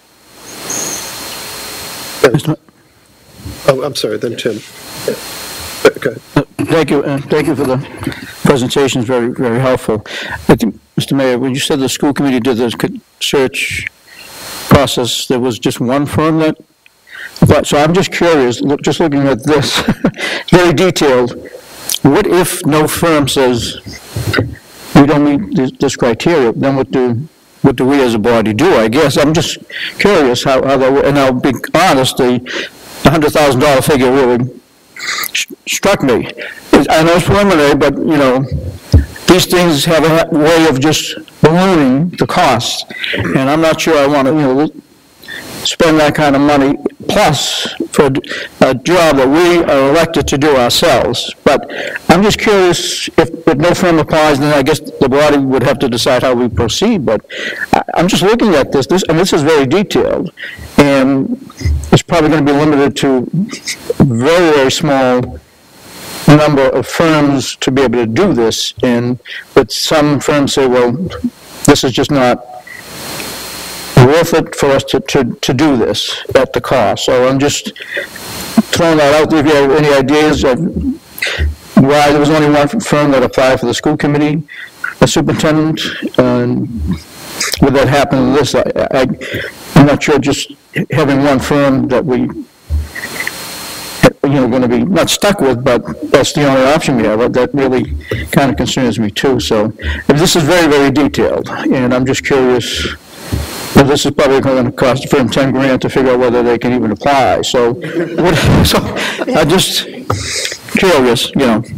Oh, I'm sorry, then Tim. Okay. Uh, thank you. Uh, thank you for the presentation. It's very, very helpful. I think, Mister Mayor, when you said the school committee did the search process, there was just one firm that, but, so I'm just curious, look, just looking at this, very detailed, what if no firm says we don't meet this, this criteria, then what do, what do we as a body do, I guess? I'm just curious how, how that, and I'll be honest, the one hundred thousand dollar figure really struck me. I know it's preliminary, but, you know, these things have a way of just ballooning the cost, and I'm not sure I want to, you know, spend that kind of money, plus for a job that we are elected to do ourselves. But I'm just curious, if, if no firm applies, then I guess the body would have to decide how we proceed. But I, I'm just looking at this, this, and this is very detailed, and it's probably going to be limited to very, very small number of firms to be able to do this. And but some firms say, well, this is just not worth it for us to, to, to do this at the cost. So I'm just throwing that out there. If you have any ideas of why there was only one firm that applied for the school committee, the superintendent, and would that happen to this? I, I, I'm not sure, just having one firm that we, you know, going to be not stuck with, but that's the only option we have. That really kind of concerns me too. So this is very, very detailed, and I'm just curious. Well, this is probably going to cost the firm ten grand to figure out whether they can even apply. So, what, so I'm just curious, you know.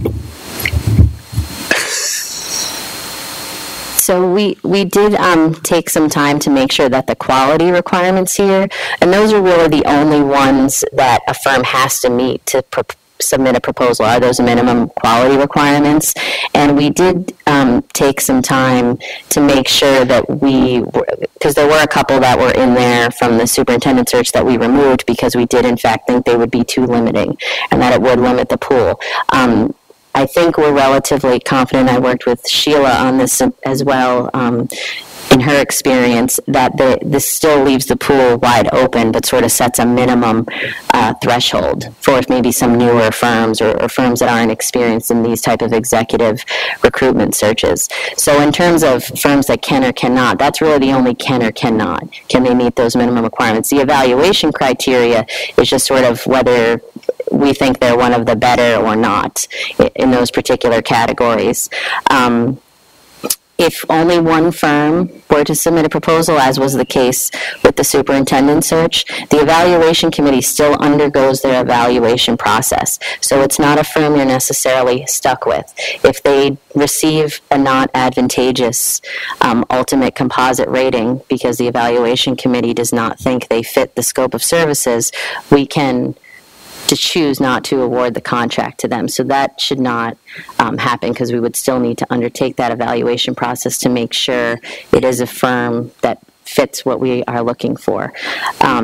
So we, we did um, take some time to make sure that the quality requirements here, and those are really the only ones that a firm has to meet to pro submit a proposal, are those minimum quality requirements. And we did um, take some time to make sure that we, because there were a couple that were in there from the superintendent search that we removed because we did in fact think they would be too limiting and that it would limit the pool. Um, I think we're relatively confident. I worked with Sheila on this as well. Um, in her experience, that the, this still leaves the pool wide open, but sort of sets a minimum uh, threshold for maybe some newer firms or, or firms that aren't experienced in these type of executive recruitment searches. So in terms of firms that can or cannot, that's really the only can or cannot. Can they meet those minimum requirements? The evaluation criteria is just sort of whether we think they're one of the better or not in those particular categories. Um, If only one firm were to submit a proposal, as was the case with the superintendent search, the evaluation committee still undergoes their evaluation process. So it's not a firm you're necessarily stuck with. If they receive a not advantageous um, ultimate composite rating because the evaluation committee does not think they fit the scope of services, we can to choose not to award the contract to them. So that should not um, happen, because we would still need to undertake that evaluation process to make sure it is a firm that fits what we are looking for. Um,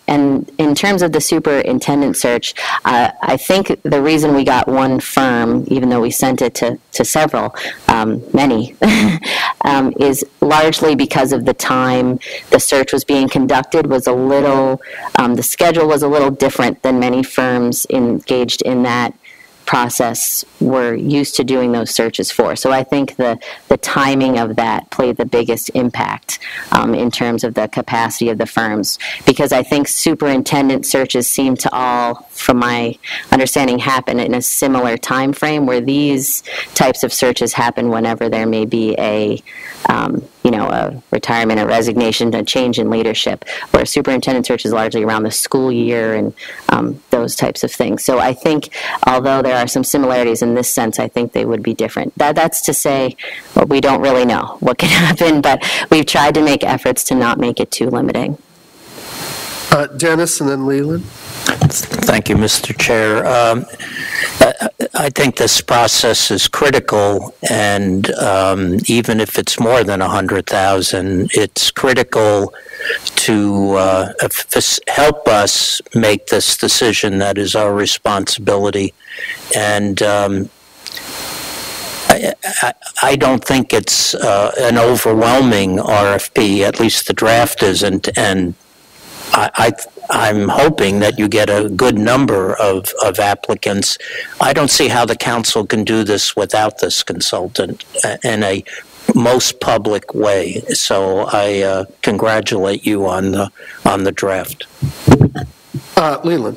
and in terms of the superintendent search, uh, I think the reason we got one firm, even though we sent it to, to several, um, many, um, is largely because of the time the search was being conducted was a little, um, the schedule was a little different than many firms engaged in that process were used to doing those searches for. So I think the, the timing of that played the biggest impact um, in terms of the capacity of the firms, because I think superintendent searches seem to all, from my understanding, happen in a similar time frame, where these types of searches happen whenever there may be a um, you know, a retirement, a resignation, a change in leadership, where superintendent search is largely around the school year and um, those types of things. So I think, although there are some similarities in this sense, I think they would be different. That, that's to say, well, we don't really know what can happen, but we've tried to make efforts to not make it too limiting. Uh, Dennis and then Leland. Thank you, Mister Chair. Um, I, I think this process is critical, and um, even if it's more than one hundred thousand, it's critical to uh, help us make this decision that is our responsibility. And um, I, I, I don't think it's uh, an overwhelming R F P, at least the draft isn't, and I, I I'm hoping that you get a good number of, of applicants. I don't see how the council can do this without this consultant in a most public way. So I uh, congratulate you on the on the draft. Uh, Leland.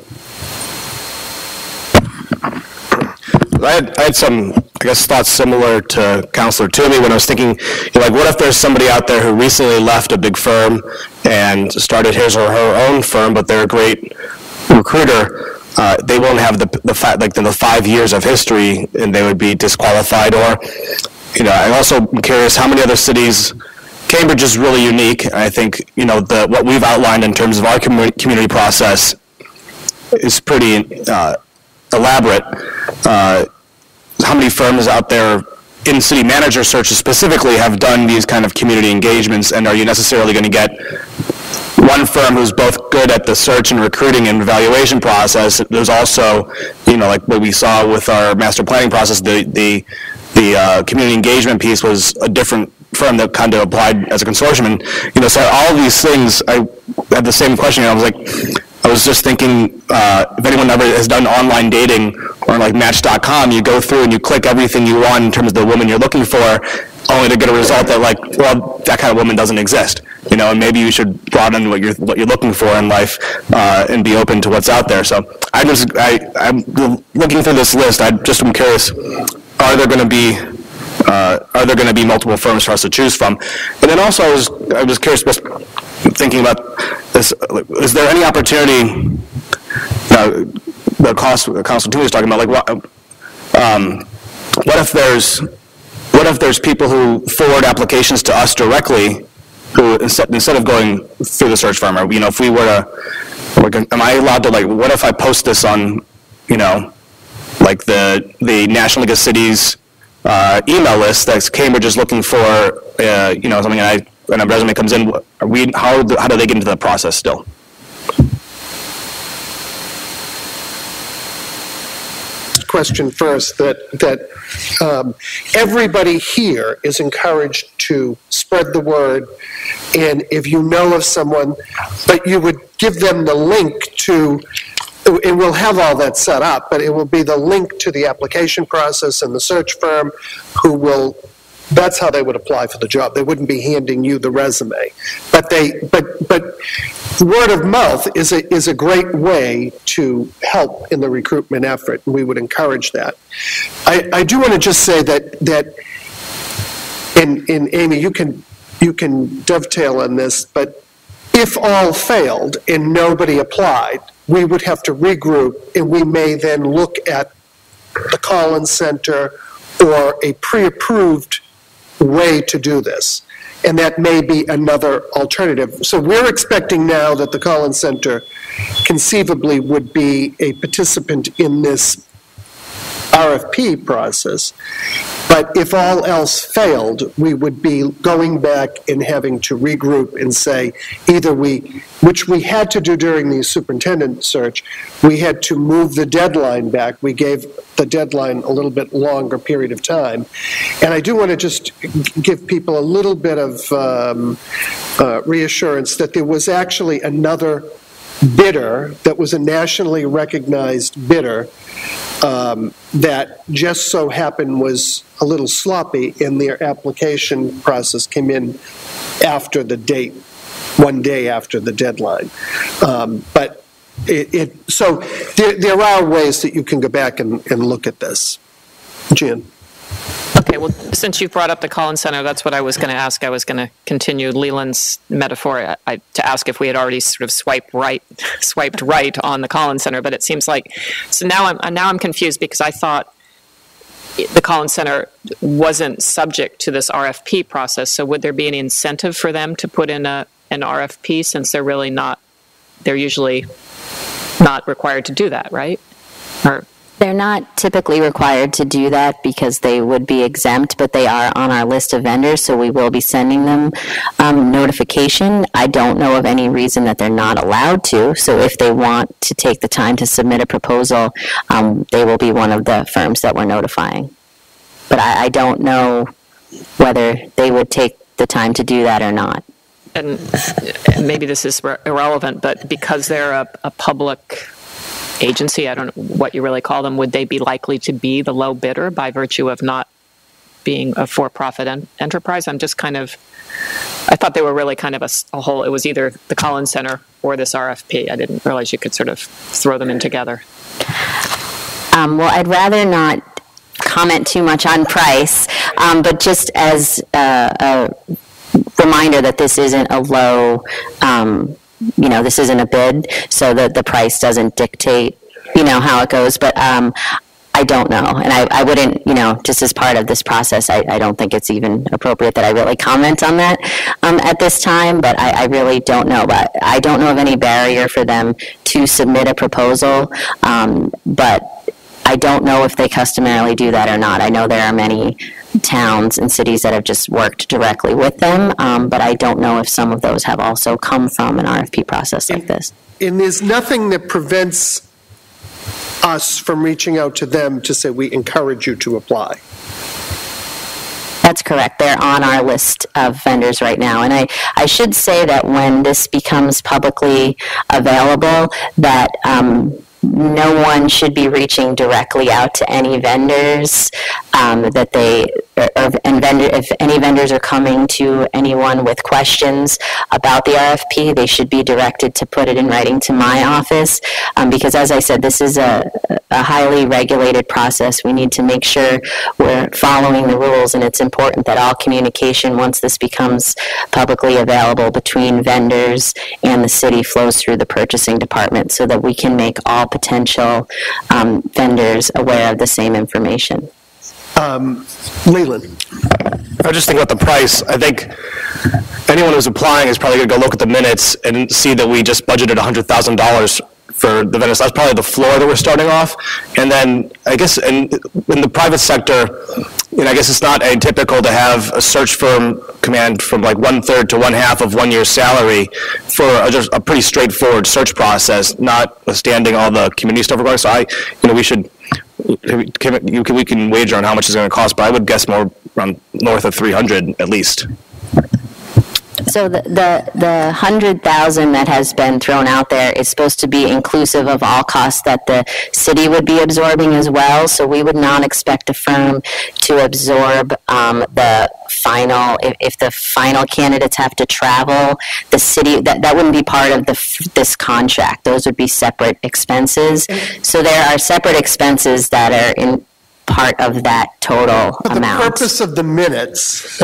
I had, I had some, I guess, thoughts similar to Councilor Toomey when I was thinking, you know, like, what if there's somebody out there who recently left a big firm and started his or her own firm, but they're a great recruiter, uh, they won't have the, the fact, like, the, the five years of history, and they would be disqualified. Or, you know, I'm also curious how many other cities. Cambridge is really unique, and I think, you know, the what we've outlined in terms of our community, community process is pretty uh, elaborate. Uh, how many firms out there in city manager searches specifically have done these kind of community engagements, and are you necessarily going to get one firm who's both good at the search and recruiting and evaluation process? There's also, you know, like what we saw with our master planning process, the the the uh, community engagement piece was a different firm that kind of applied as a consortium, and, you know, so all of these things, I had the same question, and I was like, I was just thinking, uh, if anyone ever has done online dating or like Match dot com, you go through and you click everything you want in terms of the woman you're looking for, only to get a result that, like, well, that kind of woman doesn't exist, you know, and maybe you should broaden what you're what you're looking for in life uh, and be open to what's out there. So I just I I'm looking through this list. I just am curious, are there going to be uh, are there going to be multiple firms for us to choose from? And then also I was I was curious, just thinking about this, is there any opportunity, uh, the cost, the Council Toomey was talking about, like, what, um, what if there's, what if there's people who forward applications to us directly, who instead, instead of going through the search firm, or, you know, if we were to, like, am I allowed to, like, what if I post this on, you know, like the, the National League of Cities uh, email list that Cambridge is looking for, uh, you know, something, and I, when a resume comes in, are we, how, how do they get into the process still? Question first, that that um, everybody here is encouraged to spread the word, and if you know of someone, but you would give them the link to, and we'll have all that set up, but it will be the link to the application process and the search firm who will. That's how they would apply for the job. They wouldn't be handing you the resume, but they, but but word of mouth is a is a great way to help in the recruitment effort, and we would encourage that. I, I do want to just say that that, and and Amy, you can you can dovetail on this, but if all failed and nobody applied, we would have to regroup, and we may then look at the Collins Center or a pre-approved way to do this, and that may be another alternative. So we're expecting now that the Collins Center conceivably would be a participant in this R F P process. But if all else failed, we would be going back and having to regroup and say, either we, which we had to do during the superintendent search, we had to move the deadline back. We gave the deadline a little bit longer period of time. And I do want to just give people a little bit of um, uh, reassurance that there was actually another bidder that was a nationally recognized bidder um, that just so happened was a little sloppy, and their application process came in after the date, one day after the deadline. Um, but it, it so there, there are ways that you can go back and, and look at this. Jan. Okay, well, since you brought up the Collins Center, that's what I was going to ask. I was going to continue Leland's metaphor I, I, to ask if we had already sort of swiped right, swiped right on the Collins Center, but it seems like, so now I'm, now I'm confused because I thought the Collins Center wasn't subject to this R F P process, so would there be any incentive for them to put in a, an R F P since they're really not, they're usually not required to do that, right? Or They're not typically required to do that because they would be exempt, but they are on our list of vendors, so we will be sending them um, notification. I don't know of any reason that they're not allowed to, so if they want to take the time to submit a proposal, um, they will be one of the firms that we're notifying. But I, I don't know whether they would take the time to do that or not. and maybe this is irrelevant, but because they're a, a public agency, I don't know what you really call them, would they be likely to be the low bidder by virtue of not being a for-profit en- enterprise? I'm just kind of, I thought they were really kind of a, a whole, it was either the Collins Center or this R F P. I didn't realize you could sort of throw them in together. Um, well, I'd rather not comment too much on price, um, but just as a, a reminder that this isn't a low, um, you know, this isn't a bid, so that the price doesn't dictate, you know, how it goes. But um, I don't know, and I, I wouldn't, you know, just as part of this process, I, I don't think it's even appropriate that I really comment on that um, at this time, but I, I really don't know. But I don't know of any barrier for them to submit a proposal, um, but I don't know if they customarily do that or not. I know there are many towns and cities that have just worked directly with them, um, but I don't know if some of those have also come from an R F P process like this. And there's nothing that prevents us from reaching out to them to say we encourage you to apply. That's correct. They're on our list of vendors right now. And I, I should say that when this becomes publicly available, that um, no one should be reaching directly out to any vendors, um, that they, or, or, and vendor, if any vendors are coming to anyone with questions about the R F P, they should be directed to put it in writing to my office, um, because as I said, this is a, a highly regulated process. We need to make sure we're following the rules, and it's important that all communication, once this becomes publicly available between vendors and the city, flows through the purchasing department so that we can make all potential um, vendors aware of the same information. Um, Leland. I just think about the price. I think anyone who's applying is probably going to go look at the minutes and see that we just budgeted one hundred thousand dollars for the vendors. That's probably the floor that we're starting off. And then I guess in, in the private sector, you know, I guess it's not atypical to have a search firm command from like one third to one half of one year's salary for a, just a pretty straightforward search process, notwithstanding all the community stuff required. So I, you know, we should, can, you can, we can wager on how much it's going to cost, but I would guess more around north of three hundred at least. So the, the, the one hundred thousand that has been thrown out there is supposed to be inclusive of all costs that the city would be absorbing as well. So we would not expect a firm to absorb um, the final, if, if the final candidates have to travel, the city, that, that wouldn't be part of the, this contract. Those would be separate expenses. So there are separate expenses that are in part of that total For amount. For the purpose of the minutes,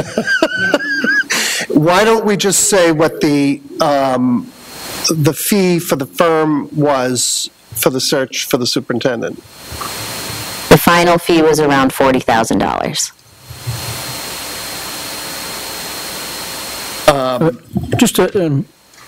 why don't we just say what the um, the fee for the firm was for the search for the superintendent? The final fee was around forty thousand dollars. Um, uh, just to, um,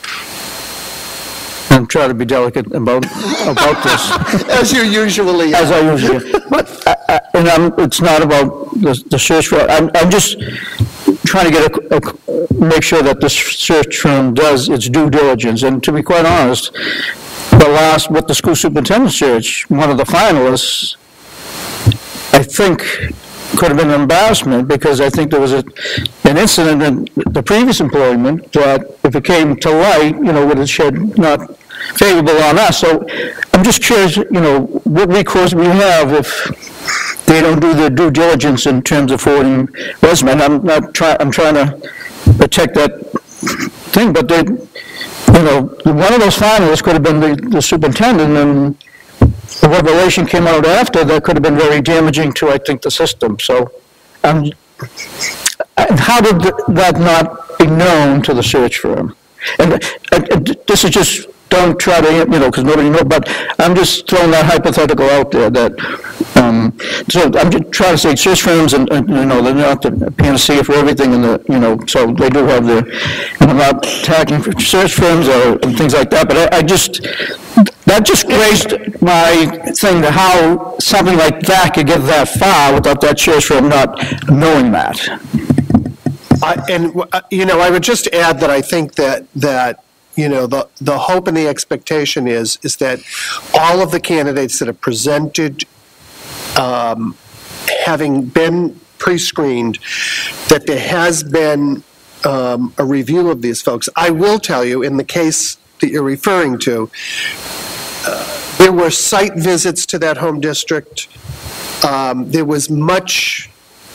I'm trying to be delicate about about this. As you usually As I usually am. But uh, I, and I'm, it's not about the, the search firm. I'm, I'm just trying to get a, a, make sure that this search firm does its due diligence. And to be quite honest, the last, with the school superintendent search, one of the finalists, I think, could have been an embarrassment, because I think there was a, an incident in the previous employment that, if it came to light, you know, would have shed not favorable on us. So I'm just curious, you know, what recourse we have if they don't do their due diligence in terms of forwarding resume. I'm not trying, I'm trying to protect that thing, but they, you know, one of those finalists could have been the, the superintendent, and the revelation came out after that could have been very damaging to, I think, the system. So, um, how did that not be known to the search firm? And uh, uh, this is just, don't try to, you know, because nobody knows, but I'm just throwing that hypothetical out there that, um, so I'm just trying to say search firms, and, and you know, they're not the panacea for everything, and the, you know, so they do have the, and I'm not attacking search firms or things like that, but I, I just, that just raised my thing to how something like that could get that far without that search firm not knowing that. I, and, uh, you know, I would just add that I think that, that, you know, the, the hope and the expectation is, is that all of the candidates that are presented, um, having been pre-screened, that there has been um, a review of these folks. I will tell you, in the case that you're referring to, uh, there were site visits to that home district. Um, there was much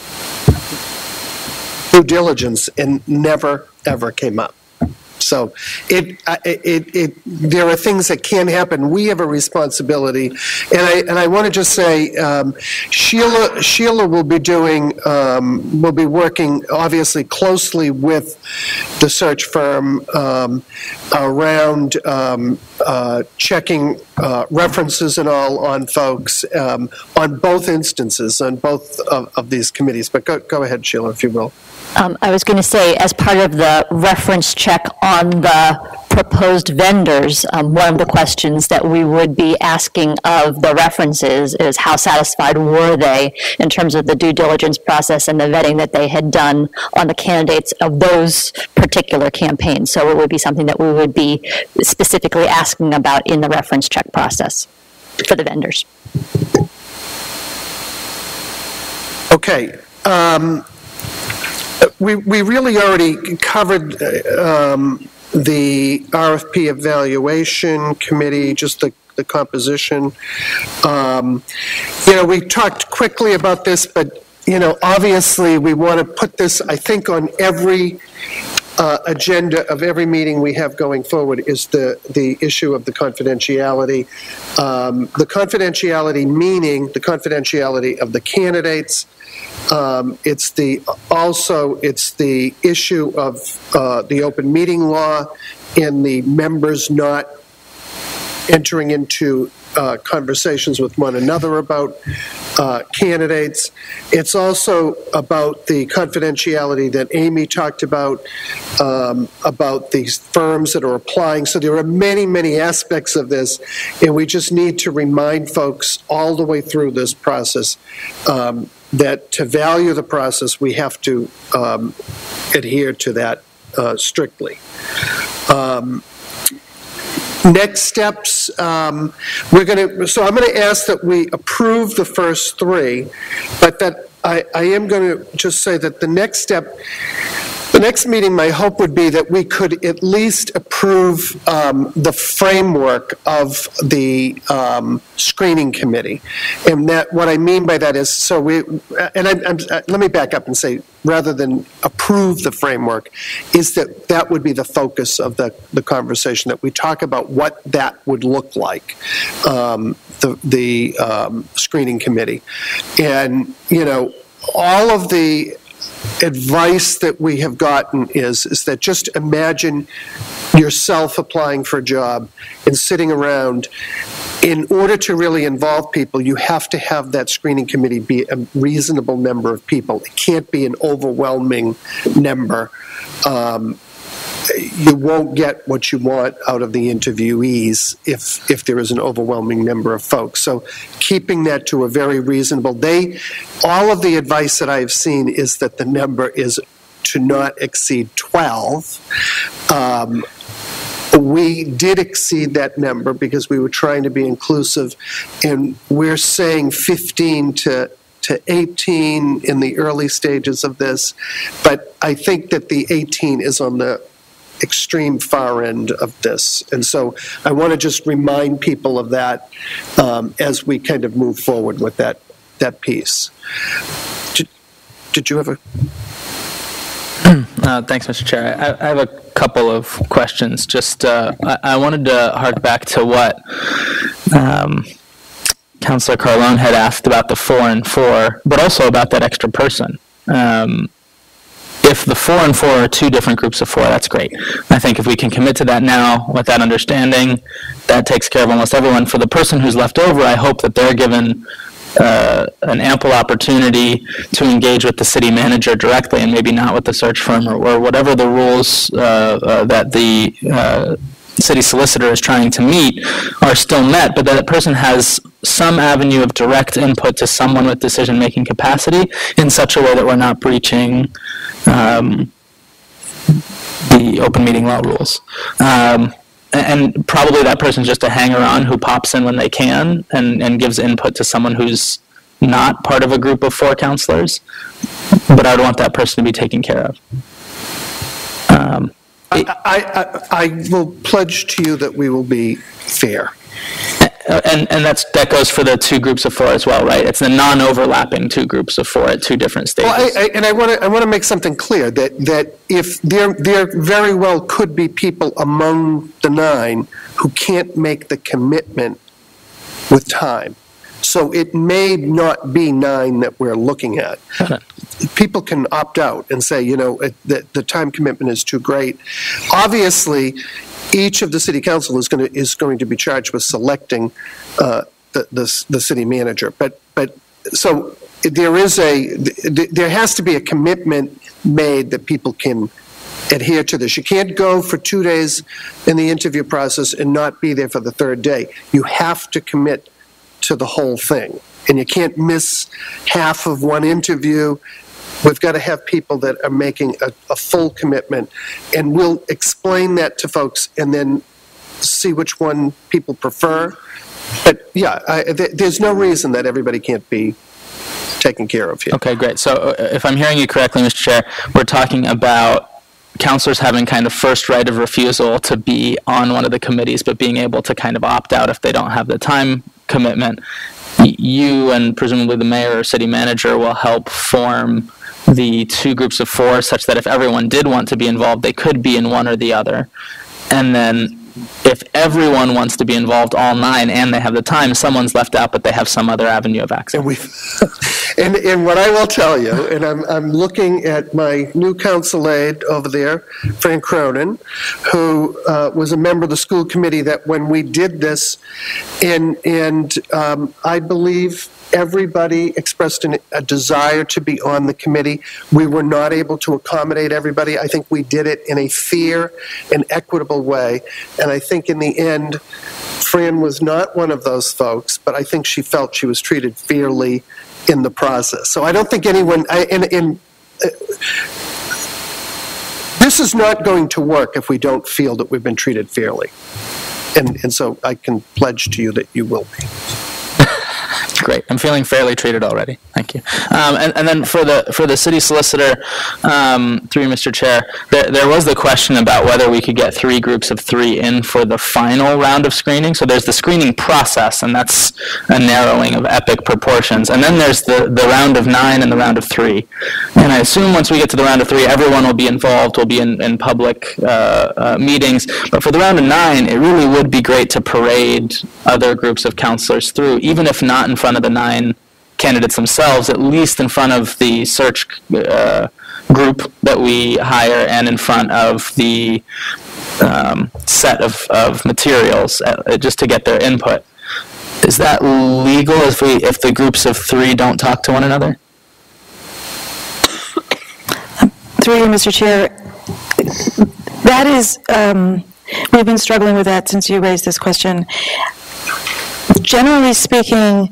due diligence, and never, ever came up. So it, it, it, there are things that can happen. We have a responsibility, and I, and I want to just say, um, Sheila, Sheila will be doing, um, will be working obviously closely with the search firm um, around um, uh, checking uh, references and all on folks um, on both instances, on both of, of these committees. But go, go ahead, Sheila, if you will. Um, I was going to say, as part of the reference check on the proposed vendors, um, one of the questions that we would be asking of the references is how satisfied were they in terms of the due diligence process and the vetting that they had done on the candidates of those particular campaigns. So it would be something that we would be specifically asking about in the reference check process for the vendors. Okay. Um, We, we really already covered um, the R F P evaluation committee, just the, the composition. Um, you know, we talked quickly about this, but, you know, obviously we want to put this, I think, on every uh, agenda of every meeting we have going forward is the, the issue of the confidentiality. Um, the confidentiality meaning the confidentiality of the candidates. Um, it's the also it's the issue of uh, the open meeting law and the members not entering into uh, conversations with one another about uh, candidates. It's also about the confidentiality that Amy talked about, um, about these firms that are applying. So there are many, many aspects of this, and we just need to remind folks all the way through this process um, that to value the process, we have to um, adhere to that uh, strictly. Um, next steps, um, we're going to, so I'm going to ask that we approve the first three, but that I, I am going to just say that the next step, the next meeting, my hope would be that we could at least approve um, the framework of the um, screening committee. And that, what I mean by that is, so we, and I, I'm, let me back up and say, rather than approve the framework, is that that would be the focus of the, the conversation, that we talk about what that would look like, um, the, the um, screening committee. And, you know, all of the advice that we have gotten is, is that just imagine yourself applying for a job and sitting around. In order to really involve people, you have to have that screening committee be a reasonable number of people. It can't be an overwhelming number. Um, you won't get what you want out of the interviewees if if there is an overwhelming number of folks. So keeping that to a very reasonable, they, all of the advice that I've seen is that the number is to not exceed twelve. Um, we did exceed that number because we were trying to be inclusive, and we're saying fifteen to to eighteen in the early stages of this, but I think that the eighteen is on the extreme far end of this. And so I want to just remind people of that um, as we kind of move forward with that that piece. Did, did you have a... Uh, thanks, Mister Chair. I, I have a couple of questions. Just, uh, I, I wanted to hark back to what um, Councilor Carlone had asked about the four and four, but also about that extra person. Um, if the four and four are two different groups of four, that's great. I think if we can commit to that now with that understanding, that takes care of almost everyone. For the person who's left over, I hope that they're given Uh, an ample opportunity to engage with the city manager directly, and maybe not with the search firm, or, or whatever the rules uh, uh, that the uh, city solicitor is trying to meet are still met, but that person has some avenue of direct input to someone with decision-making capacity in such a way that we're not breaching um, the open meeting law rules. Um, And probably that person's just a hanger-on who pops in when they can and, and gives input to someone who's not part of a group of four counselors. But I would want that person to be taken care of. Um, I, I, I, I will pledge to you that we will be fair. And, and that's, that goes for the two groups of four as well, right? It's the non-overlapping two groups of four at two different stages. Well, I, I, and I want to I want to make something clear that that if there there very well could be people among the nine who can't make the commitment with time. So it may not be nine that we're looking at. People can opt out and say, you know, it, the, the time commitment is too great. Obviously, each of the city council is going to is going to be charged with selecting uh, the, the the city manager. But but so there is a there has to be a commitment made that people can adhere to this. You can't go for two days in the interview process and not be there for the third day. You have to commit to the whole thing, and you can't miss half of one interview. We've got to have people that are making a, a full commitment, and we'll explain that to folks and then see which one people prefer. But yeah, I, th there's no reason that everybody can't be taken care of here. Okay, great. So uh, if I'm hearing you correctly, Mister Chair, we're talking about counselors having kind of first right of refusal to be on one of the committees, but being able to kind of opt out if they don't have the time commitment. You and presumably the mayor or city manager will help form the two groups of four such that if everyone did want to be involved, they could be in one or the other. And then if everyone wants to be involved, all nine, and they have the time, someone's left out, but they have some other avenue of access. And, we, and, and what I will tell you, and I'm, I'm looking at my new council aide over there, Frank Cronin, who uh, was a member of the school committee that when we did this, and, and um, I believe everybody expressed an, a desire to be on the committee. We were not able to accommodate everybody. I think we did it in a fair and equitable way. And I think in the end, Fran was not one of those folks, but I think she felt she was treated fairly in the process. So I don't think anyone, I, in, in, uh, this is not going to work if we don't feel that we've been treated fairly. And, and so I can pledge to you that you will be. Great. I'm feeling fairly treated already. Thank you. Um, and, and then for the for the city solicitor, um, through you, Mister Chair, there, there was the question about whether we could get three groups of three in for the final round of screening. So there's the screening process, and that's a narrowing of epic proportions. And then there's the, the round of nine and the round of three. And I assume once we get to the round of three, everyone will be involved, will be in, in public uh, uh, meetings. But for the round of nine, it really would be great to parade other groups of counselors through, even if not in front of the nine candidates themselves, at least in front of the search uh, group that we hire and in front of the um, set of, of materials, uh, just to get their input. Is that legal if we if the groups of three don't talk to one another? Through you, Mister Chair, that is, um, we've been struggling with that since you raised this question. Generally speaking,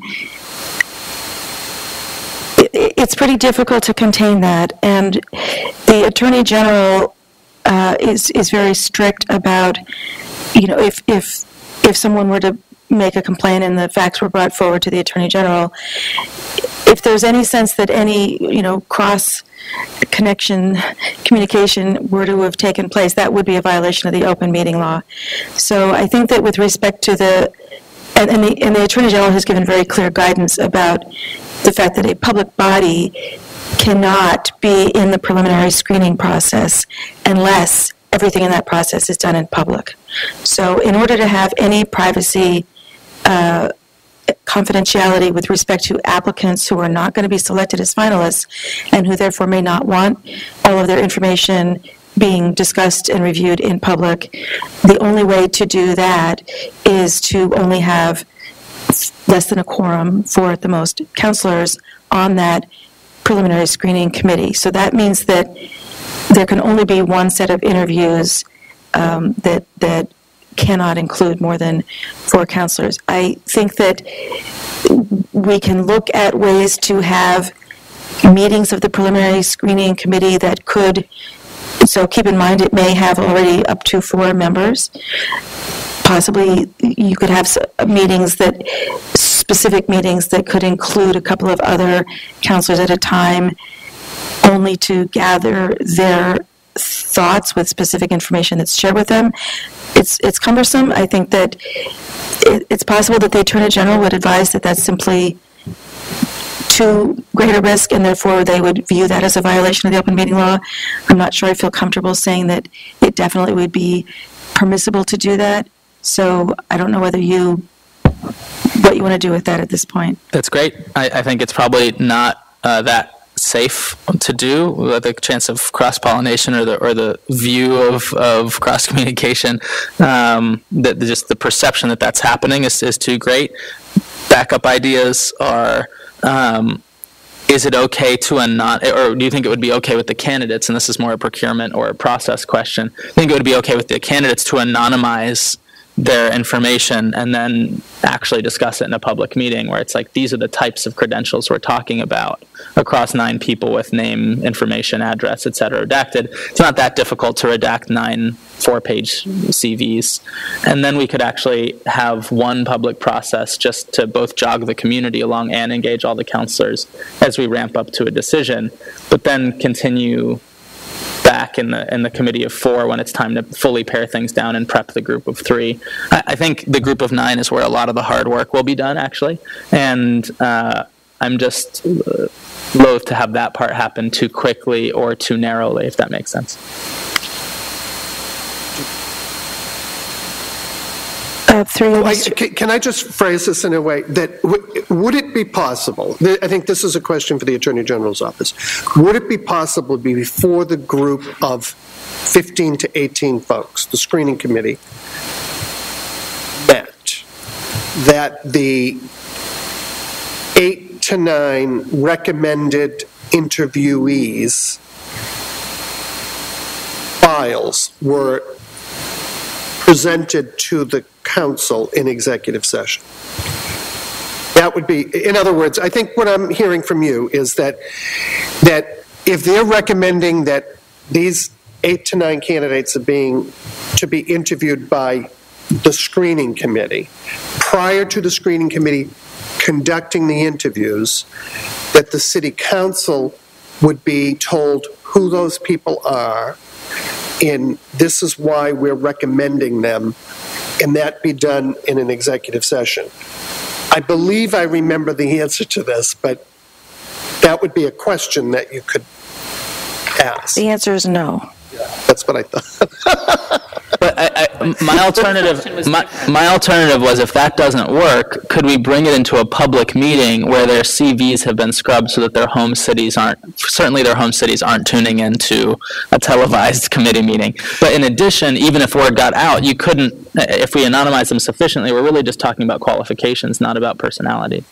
it, it's pretty difficult to contain that, and the Attorney General uh, is is very strict about, you know, if if if someone were to make a complaint and the facts were brought forward to the Attorney General, if there's any sense that any, you know, cross connection communication were to have taken place, that would be a violation of the open meeting law. So I think that with respect to the, and, and the, and the Attorney General has given very clear guidance about the fact that a public body cannot be in the preliminary screening process unless everything in that process is done in public. So in order to have any privacy uh, confidentiality with respect to applicants who are not going to be selected as finalists and who therefore may not want all of their information being discussed and reviewed in public, the only way to do that is to only have less than a quorum, four at the most, counselors on that preliminary screening committee. So that means that there can only be one set of interviews um, that that cannot include more than four counselors. I think that we can look at ways to have meetings of the preliminary screening committee that could, so keep in mind it may have already up to four members. Possibly you could have meetings that, specific meetings that could include a couple of other counselors at a time, only to gather their thoughts with specific information that's shared with them. It's it's cumbersome. I think that it, it's possible that the Attorney General would advise that that's simply too great a risk, and therefore they would view that as a violation of the open meeting law. I'm not sure I feel comfortable saying that it definitely would be permissible to do that. So I don't know whether you, what you want to do with that at this point. That's great. I, I think it's probably not uh, that safe to do. The chance of cross-pollination or the or the view of, of cross-communication, um, that just the perception that that's happening is, is too great. Backup ideas are, um, is it okay to anon, or do you think it would be okay with the candidates, and this is more a procurement or a process question, I think it would be okay with the candidates to anonymize their information and then actually discuss it in a public meeting where it's like, these are the types of credentials we're talking about across nine people with name, information, address, et cetera, redacted. It's not that difficult to redact nine four-page C Vs. And then we could actually have one public process just to both jog the community along and engage all the counselors as we ramp up to a decision, but then continue back in the in the committee of four when it's time to fully pare things down and prep the group of three. I, I think the group of nine is where a lot of the hard work will be done, actually. And uh, I'm just uh, loath to have that part happen too quickly or too narrowly, if that makes sense. Uh, three I, can I just phrase this in a way that, w- would it be possible, I think this is a question for the Attorney General's office, would it be possible before the group of fifteen to eighteen folks, the screening committee, met, that the eight to nine recommended interviewees' files were presented to the council in executive session? That would be, in other words, I think what I'm hearing from you is that that if they're recommending that these eight to nine candidates are being to be interviewed by the screening committee, prior to the screening committee conducting the interviews, that the city council would be told who those people are, and this is why we're recommending them, and that be done in an executive session. I believe I remember the answer to this, but that would be a question that you could ask. The answer is no. That's what I thought. But I, I, my alternative, my, my alternative was, if that doesn't work, could we bring it into a public meeting where their C Vs have been scrubbed so that their home cities aren't, certainly their home cities aren't tuning into a televised committee meeting. But in addition, even if word got out, you couldn't, if we anonymize them sufficiently, we're really just talking about qualifications, not about personality.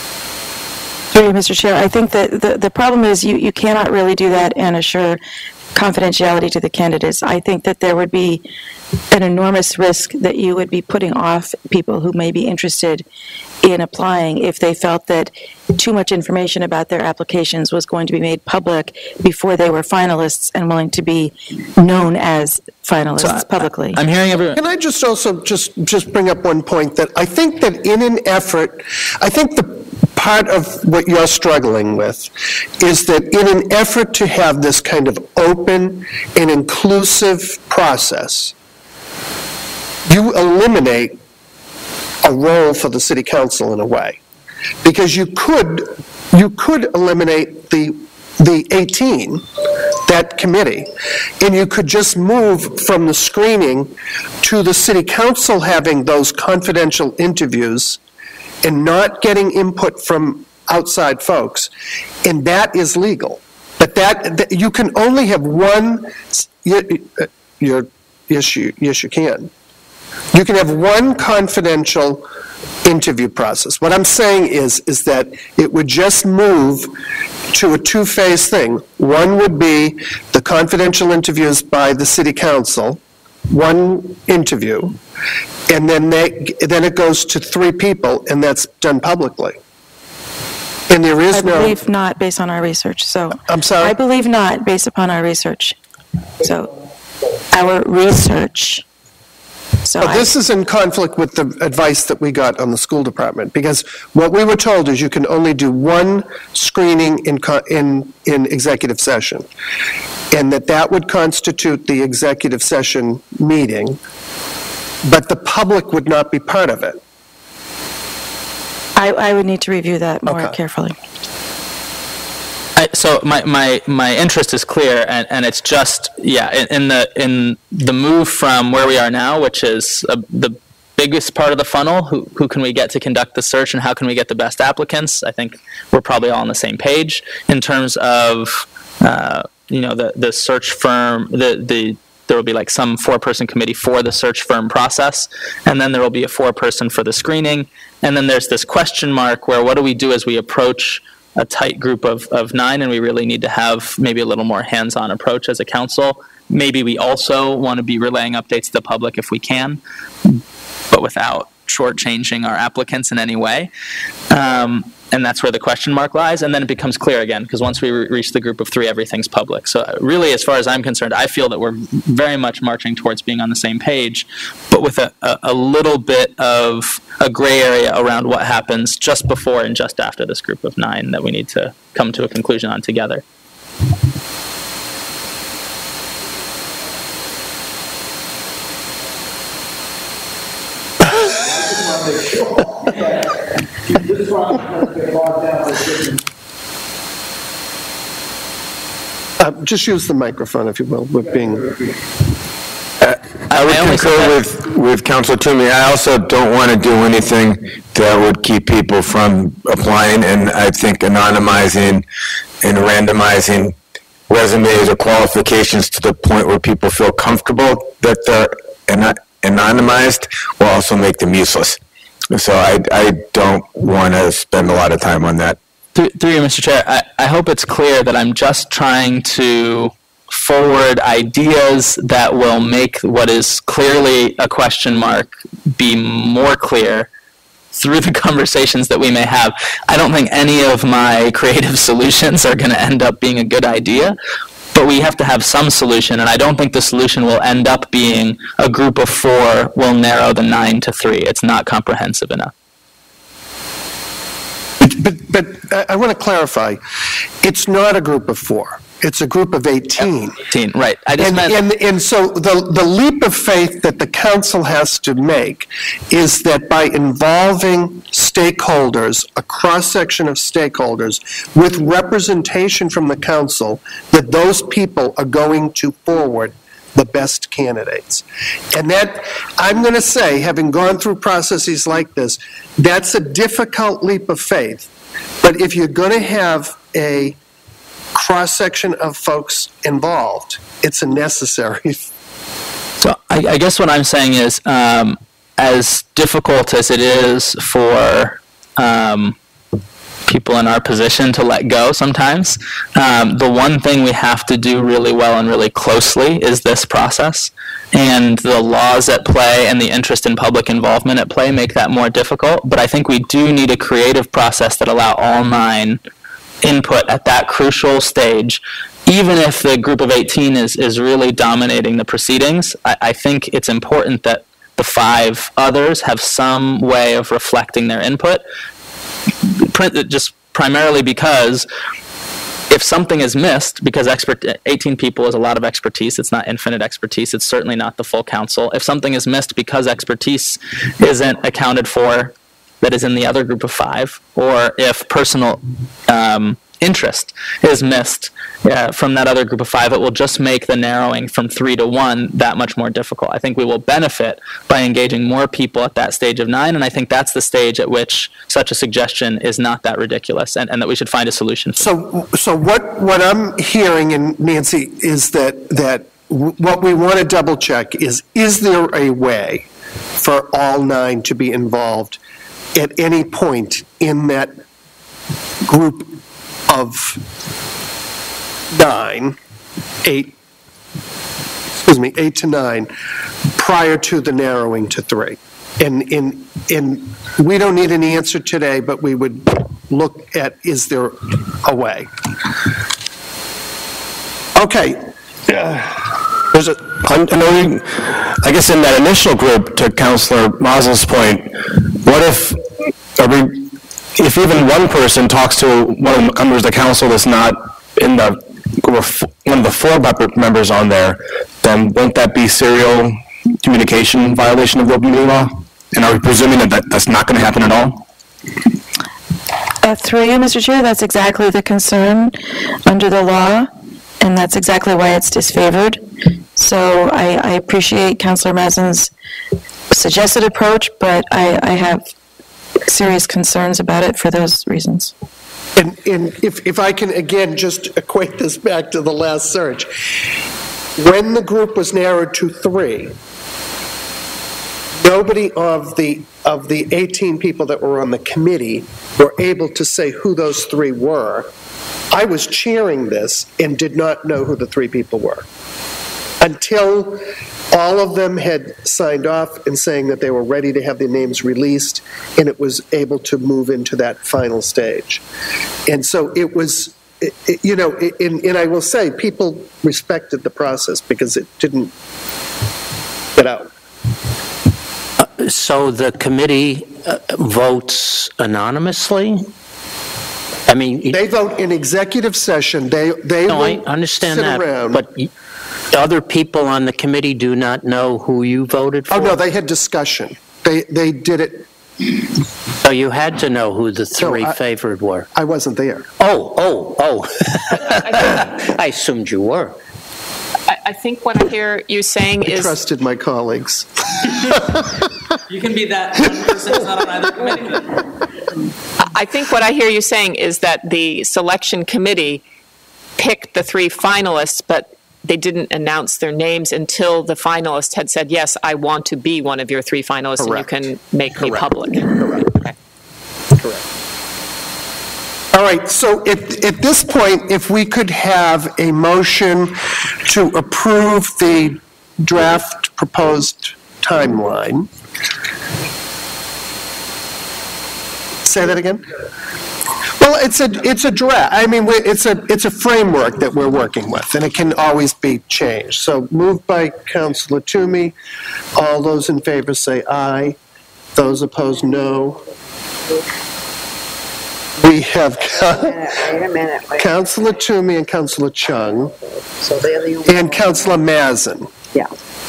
Through you, Mister Chair, I think that the, the problem is you, you cannot really do that and assure confidentiality to the candidates. I think that there would be an enormous risk that you would be putting off people who may be interested in applying if they felt that too much information about their applications was going to be made public before they were finalists and willing to be known as finalists So, publicly. I'm hearing everyone. Can I just also just, just bring up one point that I think that in an effort, I think the part of what you're struggling with is that in an effort to have this kind of open and inclusive process, you eliminate a role for the city council in a way. Because you could, you could eliminate the, the eighteen, that committee, and you could just move from the screening to the city council having those confidential interviews and not getting input from outside folks, and that is legal. But that, that you can only have one, your, yes, you, yes, you can. You can have one confidential interview process. What I'm saying is, is that it would just move to a two-phase thing. One would be the confidential interviews by the city council, one interview, and then they, then it goes to three people, and that's done publicly. And there is I no... believe not, based on our research, so. I'm sorry? I believe not, based upon our research. So, our research. So But I- this is in conflict with the advice that we got on the school department, because what we were told is you can only do one screening in, co- in, in executive session, and that that would constitute the executive session meeting, but the public would not be part of it. I, I would need to review that more Okay. carefully. I, so my, my, my interest is clear, and, and it's just, yeah, in, in the in the move from where we are now, which is uh the biggest part of the funnel, who, who can we get to conduct the search and how can we get the best applicants? I think we're probably all on the same page in terms of, uh, you know, the, the search firm, the, the there will be like some four-person committee for the search firm process, and then there will be a four-person for the screening, and then there's this question mark where what do we do as we approach a tight group of, of nine, and we really need to have maybe a little more hands-on approach as a council. Maybe we also want to be relaying updates to the public if we can, but without shortchanging our applicants in any way. Um, and that's where the question mark lies, and then it becomes clear again, because once we re- reach the group of three, everything's public. So really, as far as I'm concerned, I feel that we're very much marching towards being on the same page, but with a, a, a little bit of a gray area around what happens just before and just after this group of nine that we need to come to a conclusion on together. Uh, just use the microphone, if you will, with being... I would I only concur said with, with Councilor Toomey. I also don't want to do anything that would keep people from applying, and I think anonymizing and randomizing resumes or qualifications to the point where people feel comfortable that they're an- anonymized will also make them useless. So I, I don't want to spend a lot of time on that. Through, through you, Mister Chair, I, I hope it's clear that I'm just trying to forward ideas that will make what is clearly a question mark be more clear through the conversations that we may have. I don't think any of my creative solutions are going to end up being a good idea, but we have to have some solution, and I don't think the solution will end up being a group of four will narrow the nine to three. It's not comprehensive enough. But, but I- I want to clarify, it's not a group of four, it's a group of eighteen. eighteen, right. I just And, meant, and, and so the, the leap of faith that the council has to make is that by involving stakeholders, a cross-section of stakeholders, with representation from the council, that those people are going to forward the best candidates. And that, I'm going to say, having gone through processes like this, that's a difficult leap of faith. But if you're going to have a cross-section of folks involved, it's a necessary. so I, I guess what I'm saying is, um, as difficult as it is for um, people in our position to let go sometimes. Um, the one thing we have to do really well and really closely is this process. And the laws at play and the interest in public involvement at play make that more difficult. But I think we do need a creative process that allow all nine input at that crucial stage. Even if the group of eighteen is, is really dominating the proceedings, I, I think it's important that the five others have some way of reflecting their input, just primarily because if something is missed, because expert, eighteen people is a lot of expertise, it's not infinite expertise, it's certainly not the full council. If something is missed because expertise isn't accounted for that is in the other group of five, or if personal um, interest is missed uh, from that other group of five, it will just make the narrowing from three to one that much more difficult. I think we will benefit by engaging more people at that stage of nine, and I think that's the stage at which such a suggestion is not that ridiculous, and, and that we should find a solution for. So, so what, what I'm hearing, and Nancy, is that, that what we want to double check is, is there a way for all nine to be involved at any point in that group of nine, eight, excuse me, eight to nine, prior to the narrowing to three? And, and, and we don't need an answer today, but we would look at, is there a way? Okay. Uh, there's a, I, know, I guess in that initial group, to Councilor Mazza's point, what if, are we, if even one person talks to one of the members of the council that's not in the one of the four members on there, then won't that be serial communication violation of the open meeting law? And are we presuming that, that that's not going to happen at all? Uh, through you, Mister Chair, that's exactly the concern under the law, and that's exactly why it's disfavored. So I, I appreciate Councilor Mazzin's suggested approach, but I, I have serious concerns about it for those reasons. And, and if, if I can, again, just equate this back to the last search. When the group was narrowed to three, nobody of the, of the eighteen people that were on the committee were able to say who those three were. I was chairing this and did not know who the three people were until all of them had signed off and saying that they were ready to have their names released, and it was able to move into that final stage. And so it was, it, it, you know, it, and, and I will say, people respected the process because it didn't get out. Uh, so the committee uh, votes anonymously? I mean, they vote in executive session. They they no, will I understand sit that, around. But other people on the committee do not know who you voted for? Oh, no, they had discussion. They they did it. So you had to know who the three no, I, favored were? I wasn't there. Oh, oh, oh. I assumed you were. I, I think what I hear you saying I is... trusted my colleagues. You can be that one person who's not on either committee. I think what I hear you saying is that the selection committee picked the three finalists, but they didn't announce their names until the finalists had said, yes, I want to be one of your three finalists, Correct. And you can make Correct. me public. Correct. Okay. Correct. All right, so at, at this point, if we could have a motion to approve the draft proposed timeline. Say that again? Well, it's a it's a draft. I mean, it's a it's a framework that we're working with, and it can always be changed. So, moved by Councilor Toomey. All those in favor say aye. Those opposed, no. We have Wait a minute. Wait. Councilor Toomey and Councilor Chung, So they're the only and Councilor Mazin. Yeah.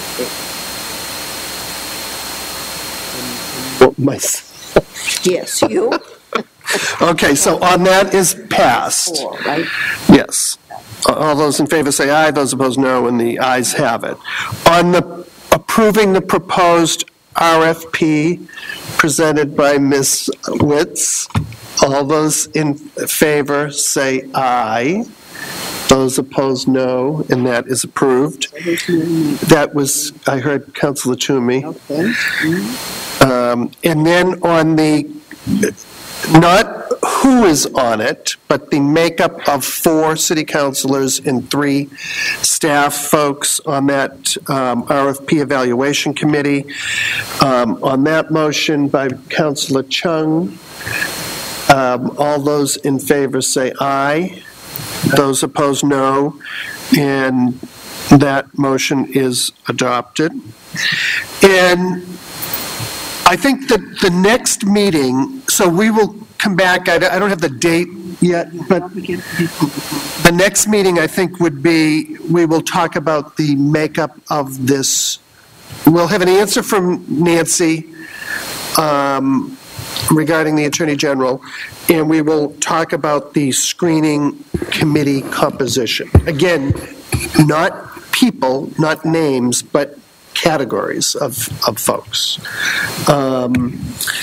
Well, my, Yes, you. okay, so on that is passed. Four, right? Yes. All those in favor say aye, those opposed no, and the ayes have it. On the approving the proposed R F P presented by Miz Witz, all those in favor say aye. Those opposed no, and that is approved. That was, I heard Councilor Toomey. Okay. Um, and then on the, not who is on it, but the makeup of four city councilors and three staff folks on that um, R F P evaluation committee. Um, on that motion by Councilor Chung, um, all those in favor say aye. Those opposed, no. And that motion is adopted. And I think that the next meeting, so we will come back, I don't have the date yet, but the next meeting I think would be, we will talk about the makeup of this. We'll have an answer from Nancy um, regarding the Attorney General, and we will talk about the screening committee composition. Again, not people, not names, but categories of, of folks. Um,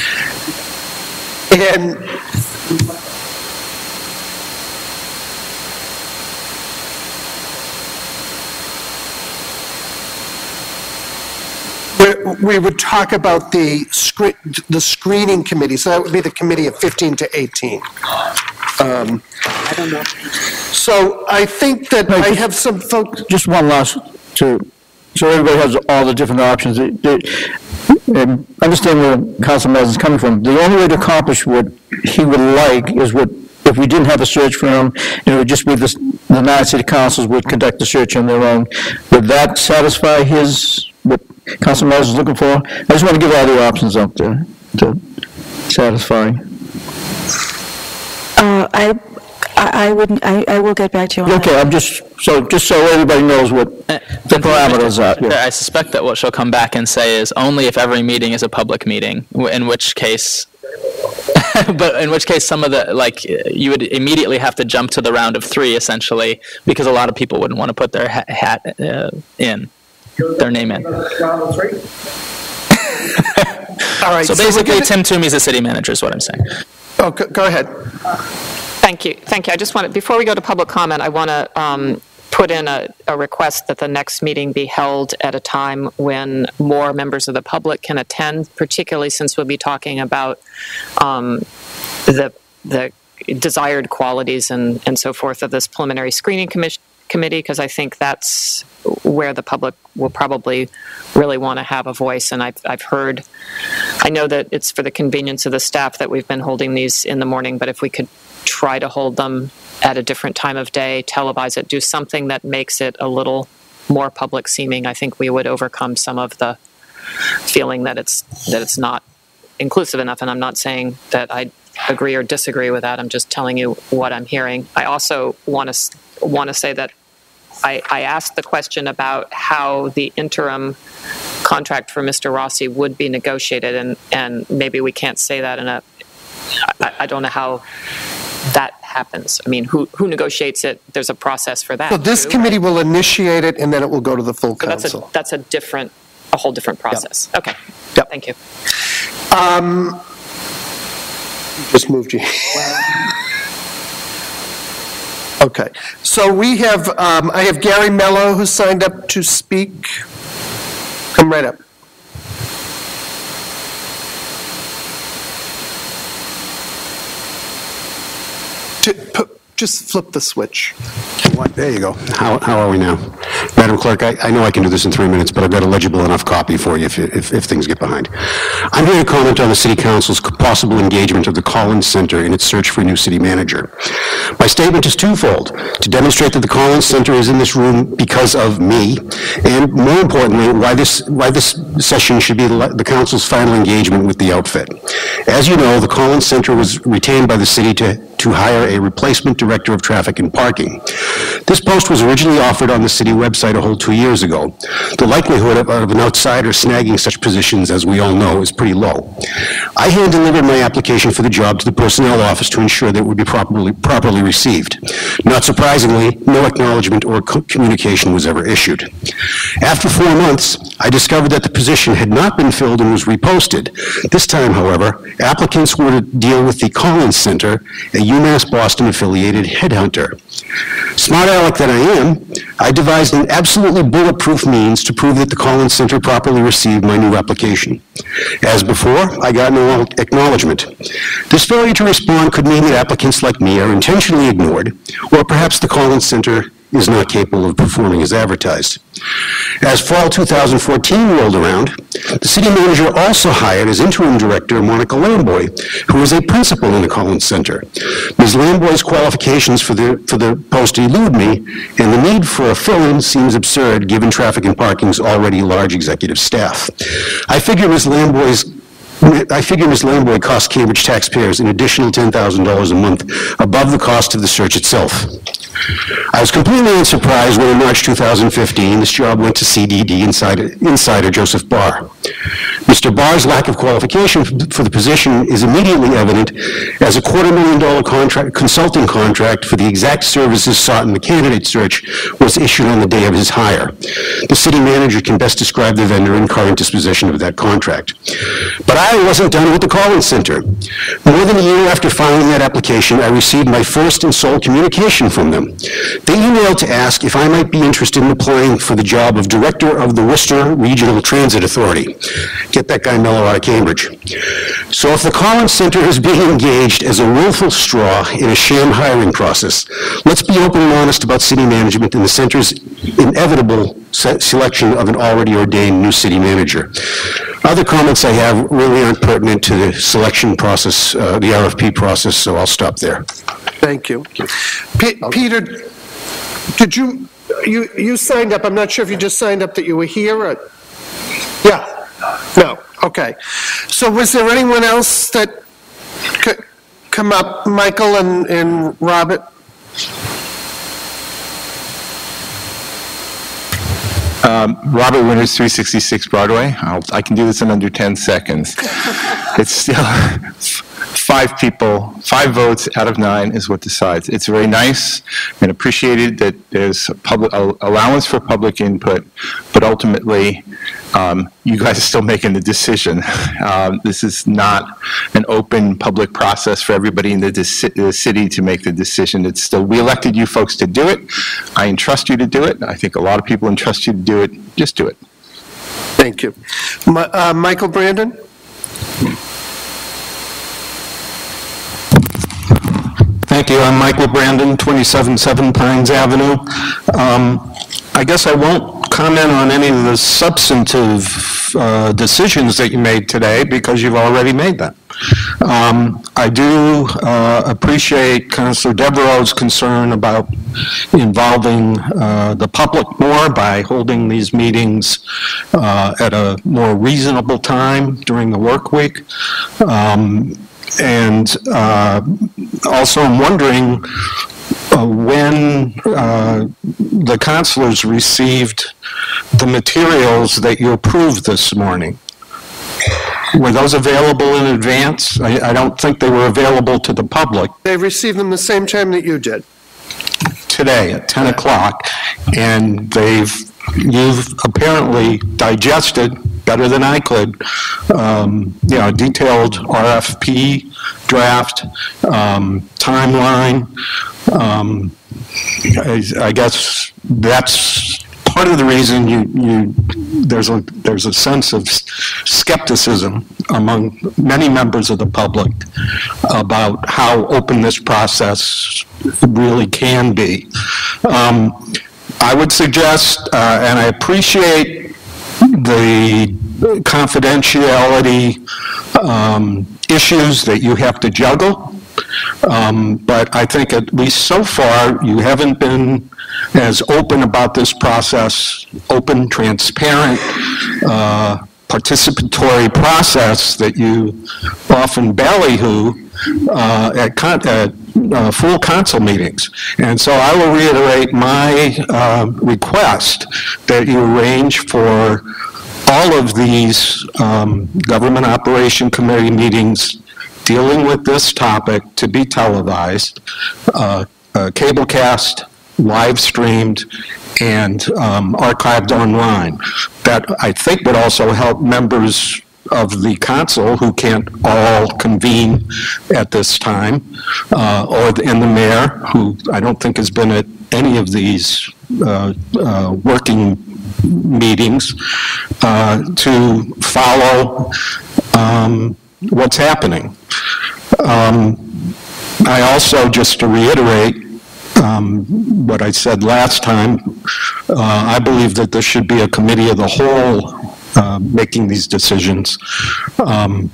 and we would talk about the screen, the screening committee. So that would be the committee of fifteen to eighteen. Um, I don't know. So I think that I have some folks. Just one last, to, so everybody has all the different options. They, they, um, understand where Councilman Mills is coming from. The only way to accomplish what he would like is what, if we didn't have a search firm, it would just be this, the nine city councils would conduct the search on their own. Would that satisfy his, what Councilman Mills is looking for? I just want to give all the options out there to satisfy. Uh, I, I, I wouldn't, I, I will get back to you on Okay, that. I'm just, so, just so everybody knows what the parameters are. Yeah. I suspect that what she'll come back and say is only if every meeting is a public meeting, in which case, but in which case some of the, like, you would immediately have to jump to the round of three, essentially, because a lot of people wouldn't want to put their ha- hat uh, in, their name in. Round of three? All right. So so basically, gonna... Tim Toomey's the city manager is what I'm saying. Oh, go, go ahead. Thank you. Thank you. I just want to, before we go to public comment, I want to um, put in a, a request that the next meeting be held at a time when more members of the public can attend, particularly since we'll be talking about um, the the desired qualities and, and so forth of this preliminary screening commission. committee, because I think that's where the public will probably really want to have a voice. And I've, I've heard, I know that it's for the convenience of the staff that we've been holding these in the morning, but if we could try to hold them at a different time of day, televise it, do something that makes it a little more public seeming, I think we would overcome some of the feeling that it's that it's not inclusive enough. And I'm not saying that I agree or disagree with that. I'm just telling you what I'm hearing. I also want to want to say that I, I asked the question about how the interim contract for Mister Rossi would be negotiated, and, and maybe we can't say that in a, I, I don't know how that happens. I mean, who who negotiates it? There's a process for that. So this too, committee right? will initiate it, and then it will go to the full So council. that's a, that's a different, a whole different process. Yep. Okay. Yep. Thank you. Um, just moved you. Okay, so we have, um, I have Gary Mello who signed up to speak. Come right up. To, pu- just flip the switch. There you go. How, how are we now? Madam Clerk, I, I know I can do this in three minutes, but I've got a legible enough copy for you if, if, if things get behind. I'm here to comment on the City Council's possible engagement of the Collins Center in its search for a new city manager. My statement is twofold: to demonstrate that the Collins Center is in this room because of me, and more importantly, why this, why this session should be the, the Council's final engagement with the outfit. As you know, the Collins Center was retained by the city to, to hire a replacement director of traffic and parking. This post was originally offered on the city website a whole two years ago. The likelihood of, of an outsider snagging such positions, as we all know, is pretty low. I hand-delivered my application for the job to the personnel office to ensure that it would be properly, properly received. Not surprisingly, no acknowledgement or co- communication was ever issued. After four months, I discovered that the position had not been filled and was reposted. This time, however, applicants were to deal with the Collins Center, a UMass Boston-affiliated headhunter. Smart aleck that I am, I devised an absolutely bulletproof means to prove that the Collins Center properly received my new application. As before, I got no acknowledgement. This failure to respond could mean that applicants like me are intentionally ignored, or perhaps the Collins Center is not capable of performing as advertised. As fall two thousand fourteen rolled around, the city manager also hired as interim director Monica Lamboy, who is a principal in the Collins Center. Miz Lamboy's qualifications for the, for the post elude me, and the need for a fill-in seems absurd given traffic and parking's already large executive staff. I figure Miz Lamboy's I figure Miz Lamboy cost Cambridge taxpayers an additional ten thousand dollars a month above the cost of the search itself. I was completely unsurprised when in March two thousand fifteen this job went to C D D insider, insider Joseph Barr. Mister Barr's lack of qualification for the position is immediately evident as a quarter million dollar contract, consulting contract for the exact services sought in the candidate search was issued on the day of his hire. The city manager can best describe the vendor and current disposition of that contract. But I wasn't done with the Collins Center. More than a year after filing that application, I received my first and sole communication from them. They emailed to ask if I might be interested in applying for the job of Director of the Worcester Regional Transit Authority. Get that guy Mello out of Cambridge. So if the Collins Center is being engaged as a willful straw in a sham hiring process, let's be open and honest about city management and the center's inevitable se- selection of an already ordained new city manager. Other comments I have really aren't pertinent to the selection process, uh, the R F P process, so I'll stop there. Thank you. P- Peter, did you, you, you signed up, I'm not sure if you just signed up that you were here, or? Yeah, no, okay. So was there anyone else that could come up, Michael and, and Robert? Um, Robert Winters, three sixty-six Broadway. I'll, I can do this in under ten seconds. It's still five people, five votes out of nine is what decides. It's very nice and appreciated that there's public uh, allowance for public input, but ultimately um, you guys are still making the decision. Um, this is not an open public process for everybody in the, the city to make the decision. It's still, we elected you folks to do it. I entrust you to do it. I think a lot of people entrust you to do it. Just do it. Thank you. My, uh, Michael Brandon? Thank you. I'm Michael Brandon, twenty-seven seven Pines Avenue. Um, I guess I won't comment on any of the substantive uh, decisions that you made today because you've already made them. Um, I do uh, appreciate Councilor Devereaux's concern about involving uh, the public more by holding these meetings uh, at a more reasonable time during the work week. Um, And uh, also I'm wondering uh, when uh, the councilors received the materials that you approved this morning. Were those available in advance? I, I don't think they were available to the public. They received them the same time that you did. Today at ten o'clock, and they've, you've apparently digested better than I could, um, you know, a detailed R F P draft, um, timeline. Um, I, I guess that's part of the reason you, you there's a there's a sense of skepticism among many members of the public about how open this process really can be. Um, I would suggest, uh, and I appreciate the confidentiality um, issues that you have to juggle, um, but I think at least so far you haven't been as open about this process, open, transparent, uh, participatory process that you often ballyhoo uh, at, con at uh, full council meetings. And so I will reiterate my uh, request that you arrange for all of these um, government operation committee meetings dealing with this topic to be televised, uh, uh, cablecast, live streamed, and um, archived online. That I think would also help members of the council, who can't all convene at this time, uh, or the, and the mayor, who I don't think has been at any of these uh, uh, working meetings, uh, to follow um, what's happening. Um, I also, just to reiterate um, what I said last time, uh, I believe that there should be a committee of the whole uh, making these decisions. Um,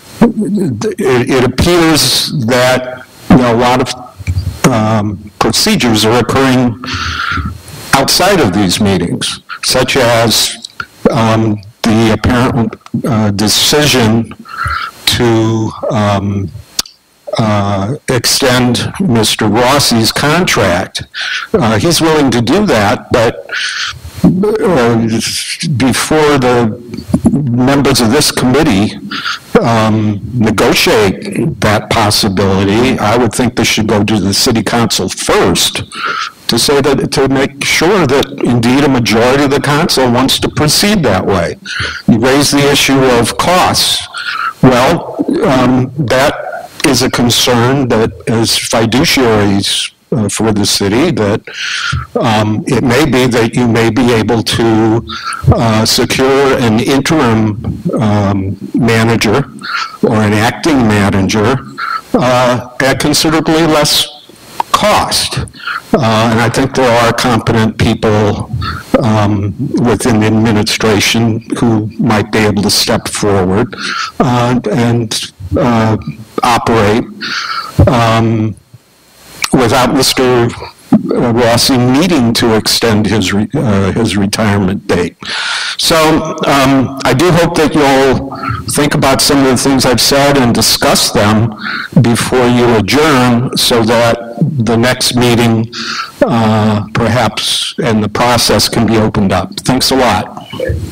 it, it appears that, you know, a lot of um, procedures are occurring outside of these meetings, such as um, the apparent uh, decision to um, uh, extend Mister Rossi's contract. Uh, he's willing to do that, but uh, before the members of this committee um, negotiate that possibility, I would think this should go to the city council first to say that, to make sure that indeed a majority of the council wants to proceed that way. You raise the issue of costs. Well, um, that is a concern that as fiduciaries uh, for the city, that um, it may be that you may be able to uh, secure an interim um, manager or an acting manager uh, at considerably less cost. Uh, and I think there are competent people um, within the administration who might be able to step forward uh, and uh, operate um, without Mister Rossi needing to extend his re uh, his retirement date. So um, I do hope that you'll think about some of the things I've said and discuss them before you adjourn, so that the next meeting uh, perhaps and the process can be opened up. Thanks a lot.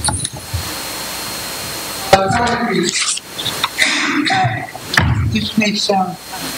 This may sound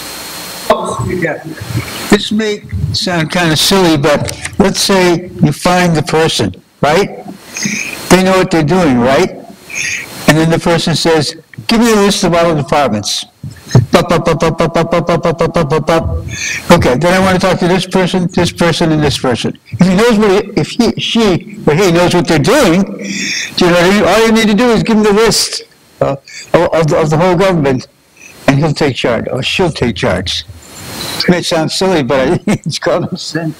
This may sound kind of silly, but let's say you find the person, right? They know what they're doing, right? And then the person says, give me a list of all the departments. Bup, bup, bup, bup, bup, bup, bup, bup, bup, bup, bup, bup. Okay, then I want to talk to this person, this person, and this person. If he knows what, he, if he, she, or he knows what they're doing, you know, all you need to do is give him the list uh, of, the, of the whole government, and he'll take charge, or she'll take charge. It may sound silly, but I think it's common sense.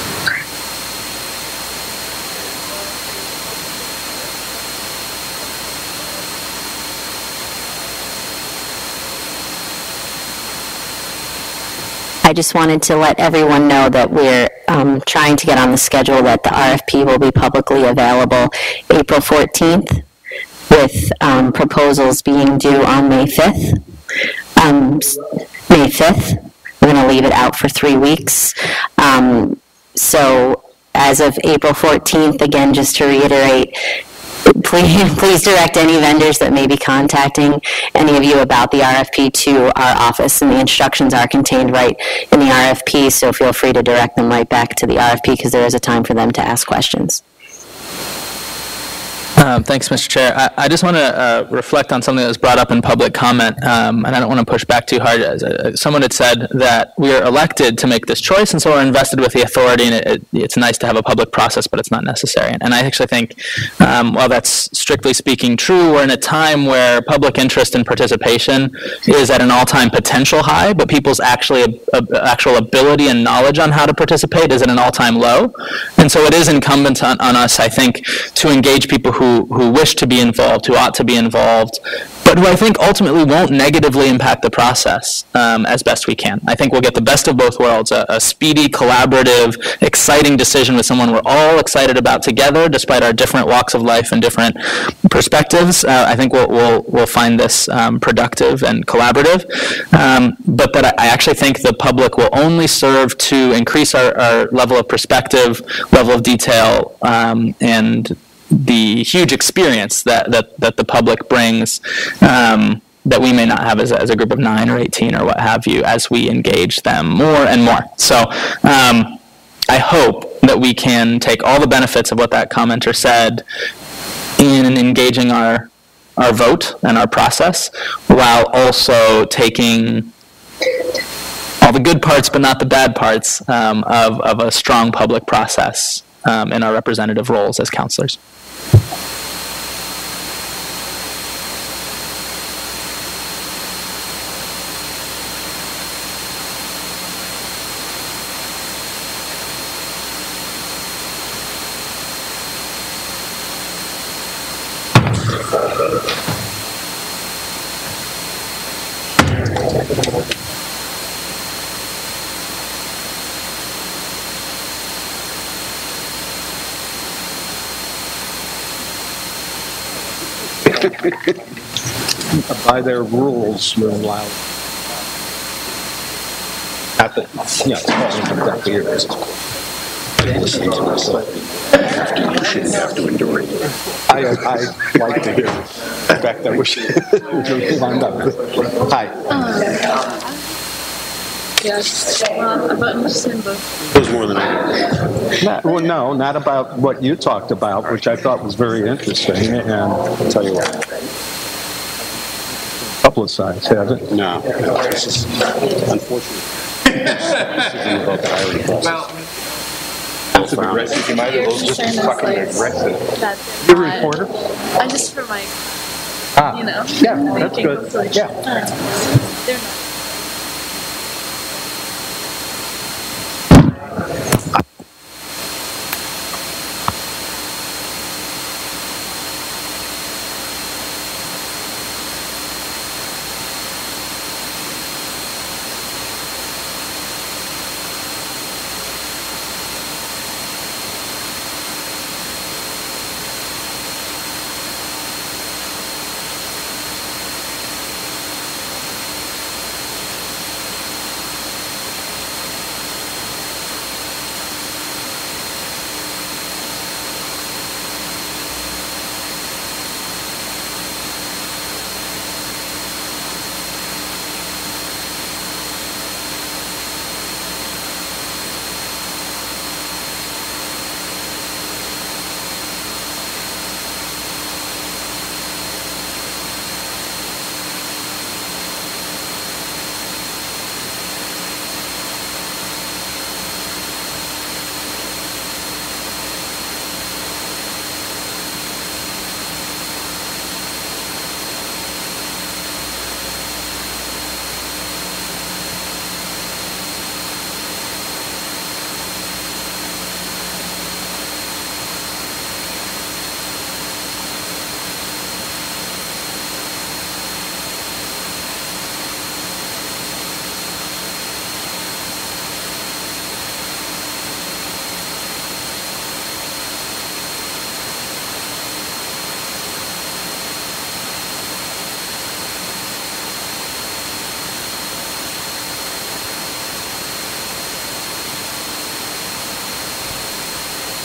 I just wanted to let everyone know that we're um, trying to get on the schedule that the R F P will be publicly available April fourteenth, with um, proposals being due on May fifth. Um, May fifth. We're going to leave it out for three weeks. Um, so as of April fourteenth, again, just to reiterate, please, please direct any vendors that may be contacting any of you about the R F P to our office, and the instructions are contained right in the R F P, so feel free to direct them right back to the R F P, because there is a time for them to ask questions. Um, thanks, Mister Chair. I, I just want to uh, reflect on something that was brought up in public comment, um, and I don't want to push back too hard. As, uh, someone had said that we are elected to make this choice, and so we're invested with the authority, and it, it, it's nice to have a public process, but it's not necessary. And I actually think, um, while that's strictly speaking true, we're in a time where public interest and participation is at an all-time potential high, but people's actually uh, actual ability and knowledge on how to participate is at an all-time low. And so it is incumbent on, on us, I think, to engage people who Who, who wish to be involved, who ought to be involved, but who I think ultimately won't negatively impact the process um, as best we can. I think we'll get the best of both worlds, a, a speedy, collaborative, exciting decision with someone we're all excited about together, despite our different walks of life and different perspectives. Uh, I think we'll, we'll, we'll find this um, productive and collaborative, um, but that I actually think the public will only serve to increase our, our level of perspective, level of detail, um, and the huge experience that, that, that the public brings um, that we may not have as a, as a group of nine or eighteen or what have you, as we engage them more and more. So um, I hope that we can take all the benefits of what that commenter said in engaging our our vote and our process, while also taking all the good parts but not the bad parts um, of, of a strong public process um, in our representative roles as counselors. By their rules, you're allowed. At the, yeah, it's years. Listening to myself. You shouldn't have to endure it. I, I like to hear the fact that we should wind up. Hi. Yes, well, about understand both. There's more than I. Not, well, no, not about what you talked about, which I thought was very interesting, and I'll tell you what. A couple of sides have it. No, no, this is unfortunate. This isn't about the hiring process. That's aggressive. You might as well just be fucking aggressive. You're a reporter? I'm just for my, ah. you know, yeah, that's good. Like, yeah. Uh, they're not.